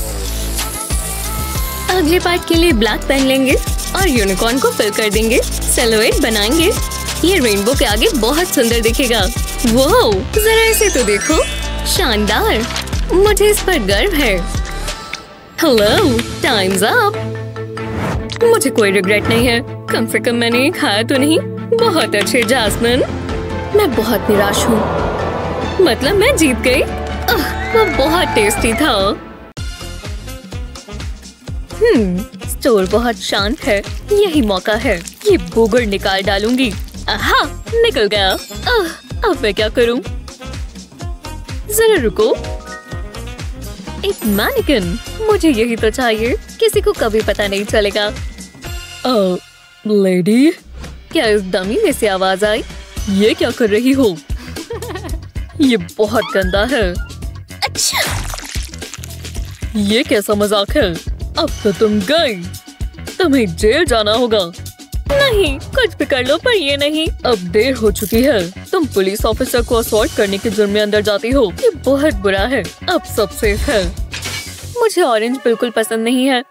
अगले पार्ट के लिए ब्लैक पेन लेंगे और यूनिकॉर्न को फिल कर देंगे। सिलुएट बनाएंगे। ये रेनबो के आगे बहुत सुंदर दिखेगा। वाओ, जरा इसे तो देखो, शानदार। मुझे इस पर गर्व है। Hello, time's up. मुझे कोई रिग्रेट नहीं है। कम से कम मैंने ये खाया तो नहीं। बहुत अच्छे जास्मिन। मैं बहुत निराश हूँ। मतलब मैं जीत गई। वो बहुत टेस्टी था। स्टोर बहुत शांत है। यही मौका है। ये बोगर निकाल डालूंगी। आहा, निकल गया। अब मैं क्या करूं? जरा रुको। एक मैनिक्विन। मुझे यही तो चाहिए। किसी को कभी पता नहीं चलेगा। लेडी, क्या इस डमी में से आवाज आई? ये क्या कर रही हो? ये बहुत गंदा है। अच्छा, ये कैसा मजाक है? अब तो तुम गई। तुम्हें जेल जाना होगा। नहीं, कुछ भी कर लो पर ये नहीं। अब देर हो चुकी है। तुम पुलिस ऑफिसर को असॉल्ट करने के जुर्म में अंदर जाती हो। ये बहुत बुरा है। अब सब सेफ है। मुझे ऑरेंज बिल्कुल पसंद नहीं है।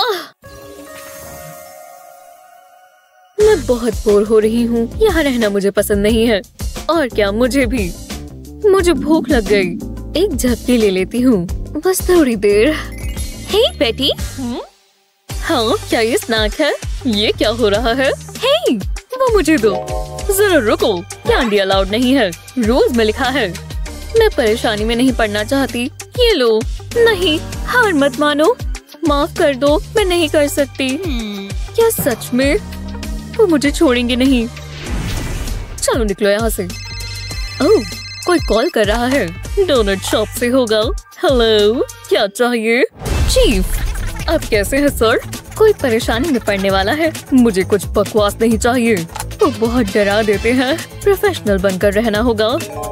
मैं बहुत बोर हो रही हूँ। यहाँ रहना मुझे पसंद नहीं है। और क्या, मुझे भी। मुझे भूख लग गई। एक झपकी ले लेती हूँ, बस थोड़ी देर। हे बेटी। हाँ, क्या ये स्नैक है? ये क्या हो रहा है? हे, वो मुझे दो। जरा रुको, कैंडी अलाउड नहीं है। रूल्स में लिखा है। मैं परेशानी में नहीं पड़ना चाहती। ये लो। नहीं, हार मत मानो। माफ कर दो, मैं नहीं कर सकती। क्या सच में? वो मुझे छोड़ेंगे नहीं। चलो निकलो यहाँ से। ओह, कोई कॉल कर रहा है। डोनट शॉप से होगा। हेलो, क्या चाहिए? चीफ, अब कैसे हैं सर? कोई परेशानी में पड़ने वाला है। मुझे कुछ बकवास नहीं चाहिए। वो बहुत डरा देते हैं। प्रोफेशनल बनकर रहना होगा।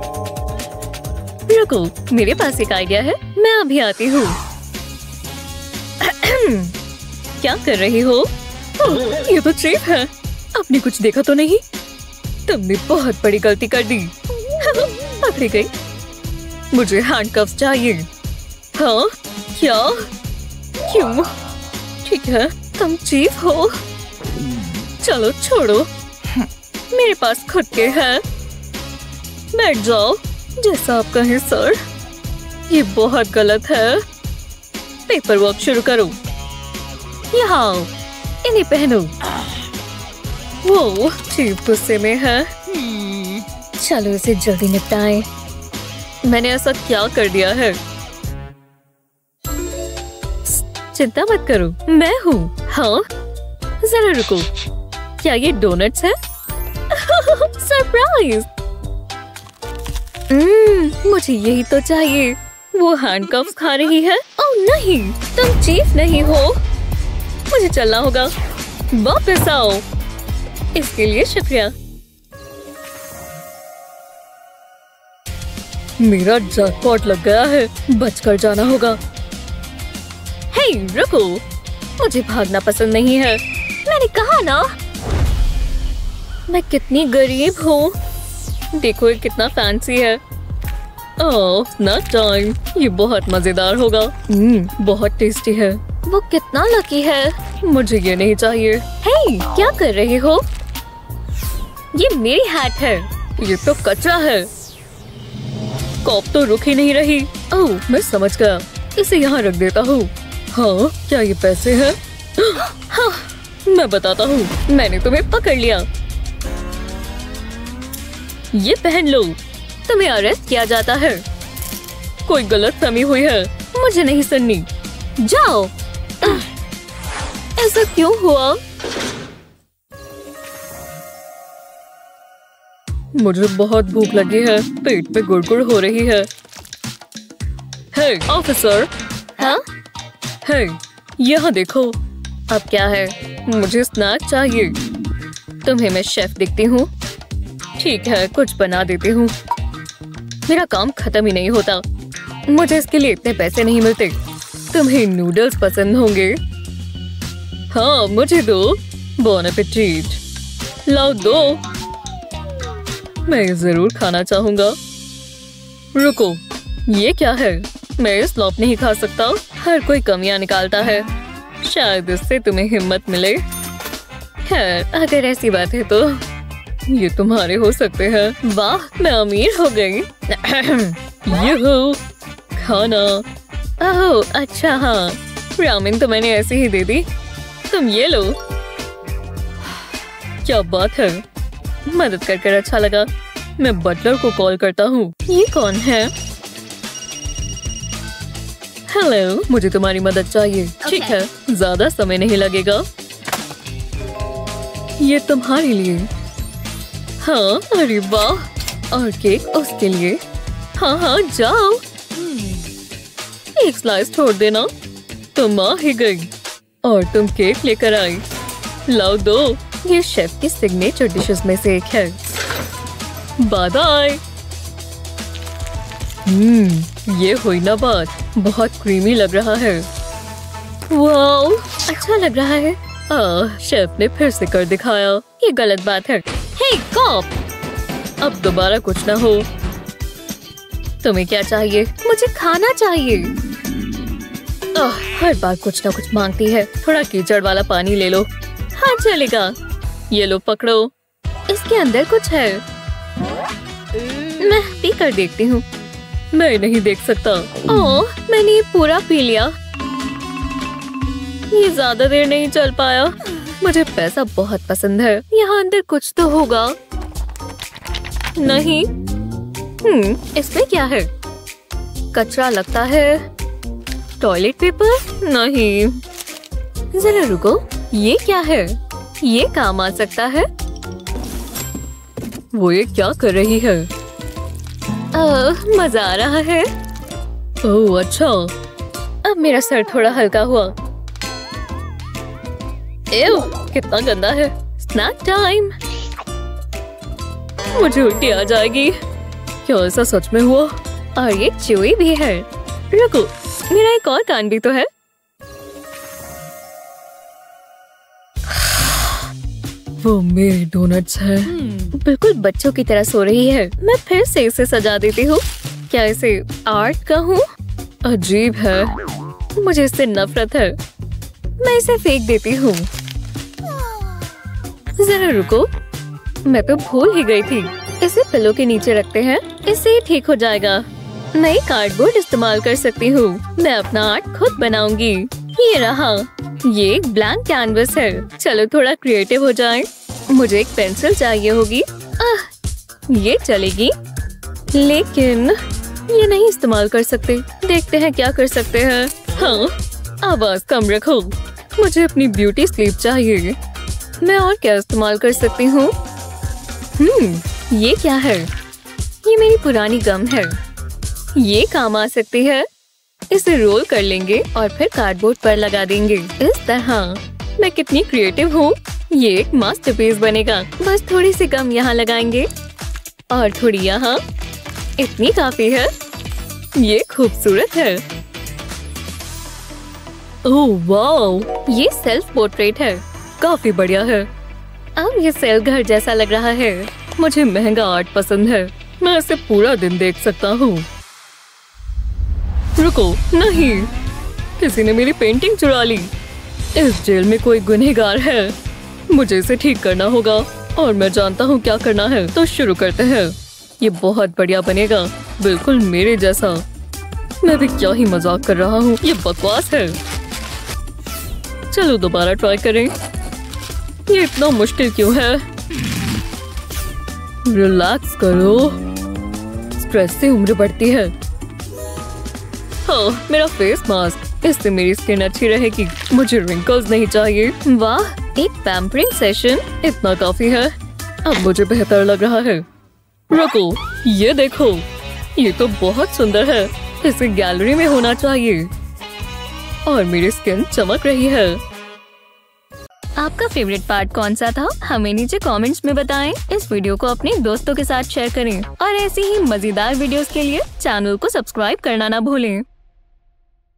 रुको, मेरे पास एक आइडिया है। मैं अभी आती हूँ। क्या कर रही हो? ये तो चीफ है। आपने कुछ देखा तो नहीं? तुमने बहुत बड़ी गलती कर दी। पकड़ी गई। मुझे हैंडकफ्स चाहिए। हाँ, क्या? क्यों? ठीक है, तुम चीफ हो। चलो छोड़ो, मेरे पास खुद के हैं। बैठ जाओ, जैसा आप कहें सर। ये बहुत गलत है। पेपर वर्क शुरू करो। यहाँ, इन्हें पहनो। वो चीफ गुस्से में है। चलो इसे जल्दी निपटाएं। मैंने ऐसा क्या कर दिया है? चिंता मत करो, मैं हूँ। हाँ, जरा रुको। क्या ये डोनट्स है? सरप्राइज। मुझे यही तो चाहिए। वो हैंडकफ्स खा रही है। ओह नहीं, तुम चीफ नहीं हो। मुझे चलना होगा। वापस आओ। इसके लिए शुक्रिया। मेरा जैकपॉट लग गया है। बचकर जाना होगा। हे, रुको, मुझे भागना पसंद नहीं है। मैंने कहा ना। मैं कितनी गरीब हूँ। देखो ये कितना फैंसी है। Oh, snack time. ये बहुत मजेदार होगा। बहुत टेस्टी है। वो कितना लकी है। मुझे ये नहीं चाहिए। हे, क्या कर रही हो? ये मेरी हैट है। ये तो कचरा है। कॉप तो रुक ही नहीं रही। ओह, मैं समझ गया। इसे यहाँ रख देता हूँ। हाँ, क्या ये पैसे हैं? हाँ, मैं बताता हूँ। मैंने तुम्हें पकड़ लिया। ये पहन लो। तुम्हें अरेस्ट किया जाता है। कोई गलतफहमी हुई है। मुझे नहीं सुननी। जाओ। ऐसा क्यों हुआ? मुझे बहुत भूख लगी है, पेट में गुड़गुड़ हो रही है। Hey officer. हाँ? हे, यहाँ देखो। अब क्या है? मुझे स्नैक चाहिए। तुम्हें मैं शेफ दिखती हूँ? ठीक है, कुछ बना देती हूँ। मेरा काम खत्म ही नहीं होता। मुझे इसके लिए इतने पैसे नहीं मिलते। तुम्हें नूडल्स पसंद होंगे? हाँ, मुझे दो। बॉन एपेटीट। लाओ दो। मैं जरूर खाना चाहूंगा। रुको, ये क्या है? मैं स्लॉप नहीं खा सकता। हर कोई कमियां निकालता है। शायद इससे तुम्हें हिम्मत मिले। खैर, अगर ऐसी बात है तो ये तुम्हारे हो सकते हैं। वाह, मैं अमीर हो गई। यूहू, खाना। ओह अच्छा, हाँ, रामेन तो मैंने ऐसे ही दे दी। तुम ये लो। क्या बात है, मदद कर अच्छा लगा। मैं बटलर को कॉल करता हूँ। ये कौन है? हेलो, मुझे तुम्हारी मदद चाहिए। ठीक है, ज्यादा समय नहीं लगेगा। ये तुम्हारे लिए। हाँ, अरे वाह। और केक उसके लिए। हाँ, जाओ। एक स्लाइस छोड़ देना। तुम आ ही गई और तुम केक लेकर आई। लाओ दो। ये शेफ की सिग्नेचर डिशेस में से एक है। Bye bye. ये हुई ना बात। बहुत क्रीमी लग रहा है। वाओ, अच्छा लग रहा है। शेफ ने फिर से कर दिखाया। ये गलत बात है। हे कॉप, अब दोबारा कुछ ना हो। तुम्हें क्या चाहिए? मुझे खाना चाहिए। हर बार कुछ ना कुछ मांगती है। थोड़ा कीचड़ वाला पानी ले लो। हाँ चलेगा। ये लो पकड़ो। इसके अंदर कुछ है। मैं पी कर देखती हूँ। मैं नहीं देख सकता। ओह, मैंने ये पूरा पी लिया। ये ज्यादा देर नहीं चल पाया। मुझे पैसा बहुत पसंद है। यहाँ अंदर कुछ तो होगा। नहीं। इसमें क्या है? कचरा लगता है। Toilet paper? नहीं। जरा रुको, ये क्या है? ये काम आ सकता है। वो ये क्या कर रही है? मजा आ रहा है। ओह अच्छा, अब मेरा सर थोड़ा हल्का हुआ। एव, कितना गंदा है। Snack time. मुझे उल्टी आ जाएगी। क्या ऐसा सच में हुआ? और ये च्यूई भी है। रुको, मेरा एक और कान भी तो है। वो मेरे डोनट्स है। बिल्कुल बच्चों की तरह सो रही है। मैं फिर से इसे सजा देती हूँ। क्या इसे आर्ट कहूँ? अजीब है। मुझे इससे नफरत है। मैं इसे फेंक देती हूँ। जरा रुको, मैं तो भूल ही गई थी। इसे पिलो के नीचे रखते हैं। इससे ही ठीक हो जाएगा। मैं कार्डबोर्ड इस्तेमाल कर सकती हूँ। मैं अपना आर्ट खुद बनाऊंगी। ये रहा। ये एक ब्लैंक कैनवस है। चलो थोड़ा क्रिएटिव हो जाए। मुझे एक पेंसिल चाहिए होगी। ये चलेगी, लेकिन ये नहीं इस्तेमाल कर सकते। देखते हैं क्या कर सकते हैं। हाँ, आवाज कम रखो। मुझे अपनी ब्यूटी स्लीप चाहिए। मैं और क्या इस्तेमाल कर सकती हूँ? ये क्या है? ये मेरी पुरानी गम है। ये काम आ सकती है। इसे रोल कर लेंगे और फिर कार्डबोर्ड पर लगा देंगे। इस तरह। मैं कितनी क्रिएटिव हूँ। ये एक मास्टरपीस बनेगा। बस थोड़ी सी गम यहाँ लगाएंगे और थोड़ी यहाँ। इतनी काफी है। ये खूबसूरत है। ओह वाओ, ये सेल्फ पोर्ट्रेट है। काफी बढ़िया है। अब ये सेल घर जैसा लग रहा है। मुझे महंगा आर्ट पसंद है। मैं इसे पूरा दिन देख सकता हूँ। रुको, नहीं, किसी ने मेरी पेंटिंग चुरा ली। इस जेल में कोई गुनहगार है। मुझे इसे ठीक करना होगा और मैं जानता हूँ क्या करना है। तो शुरू करते हैं। ये बहुत बढ़िया बनेगा, बिल्कुल मेरे जैसा। मैं भी क्या ही मजाक कर रहा हूँ। ये बकवास है। चलो दोबारा ट्राई करें। ये इतना मुश्किल क्यों है? रिलैक्स करो। स्ट्रेस से उम्र बढ़ती है। हाँ, मेरा फेस मास्क। इससे मेरी स्किन अच्छी रहेगी। मुझे रिंकल्स नहीं चाहिए। वाह, एक पैम्परिंग सेशन, इतना काफी है। अब मुझे बेहतर लग रहा है। रुको, ये देखो, ये तो बहुत सुंदर है। इसे गैलरी में होना चाहिए। और मेरी स्किन चमक रही है। आपका फेवरेट पार्ट कौन सा था? हमें नीचे कमेंट्स में बताएं। इस वीडियो को अपने दोस्तों के साथ शेयर करें और ऐसी ही मजेदार वीडियोस के लिए चैनल को सब्सक्राइब करना ना भूलें।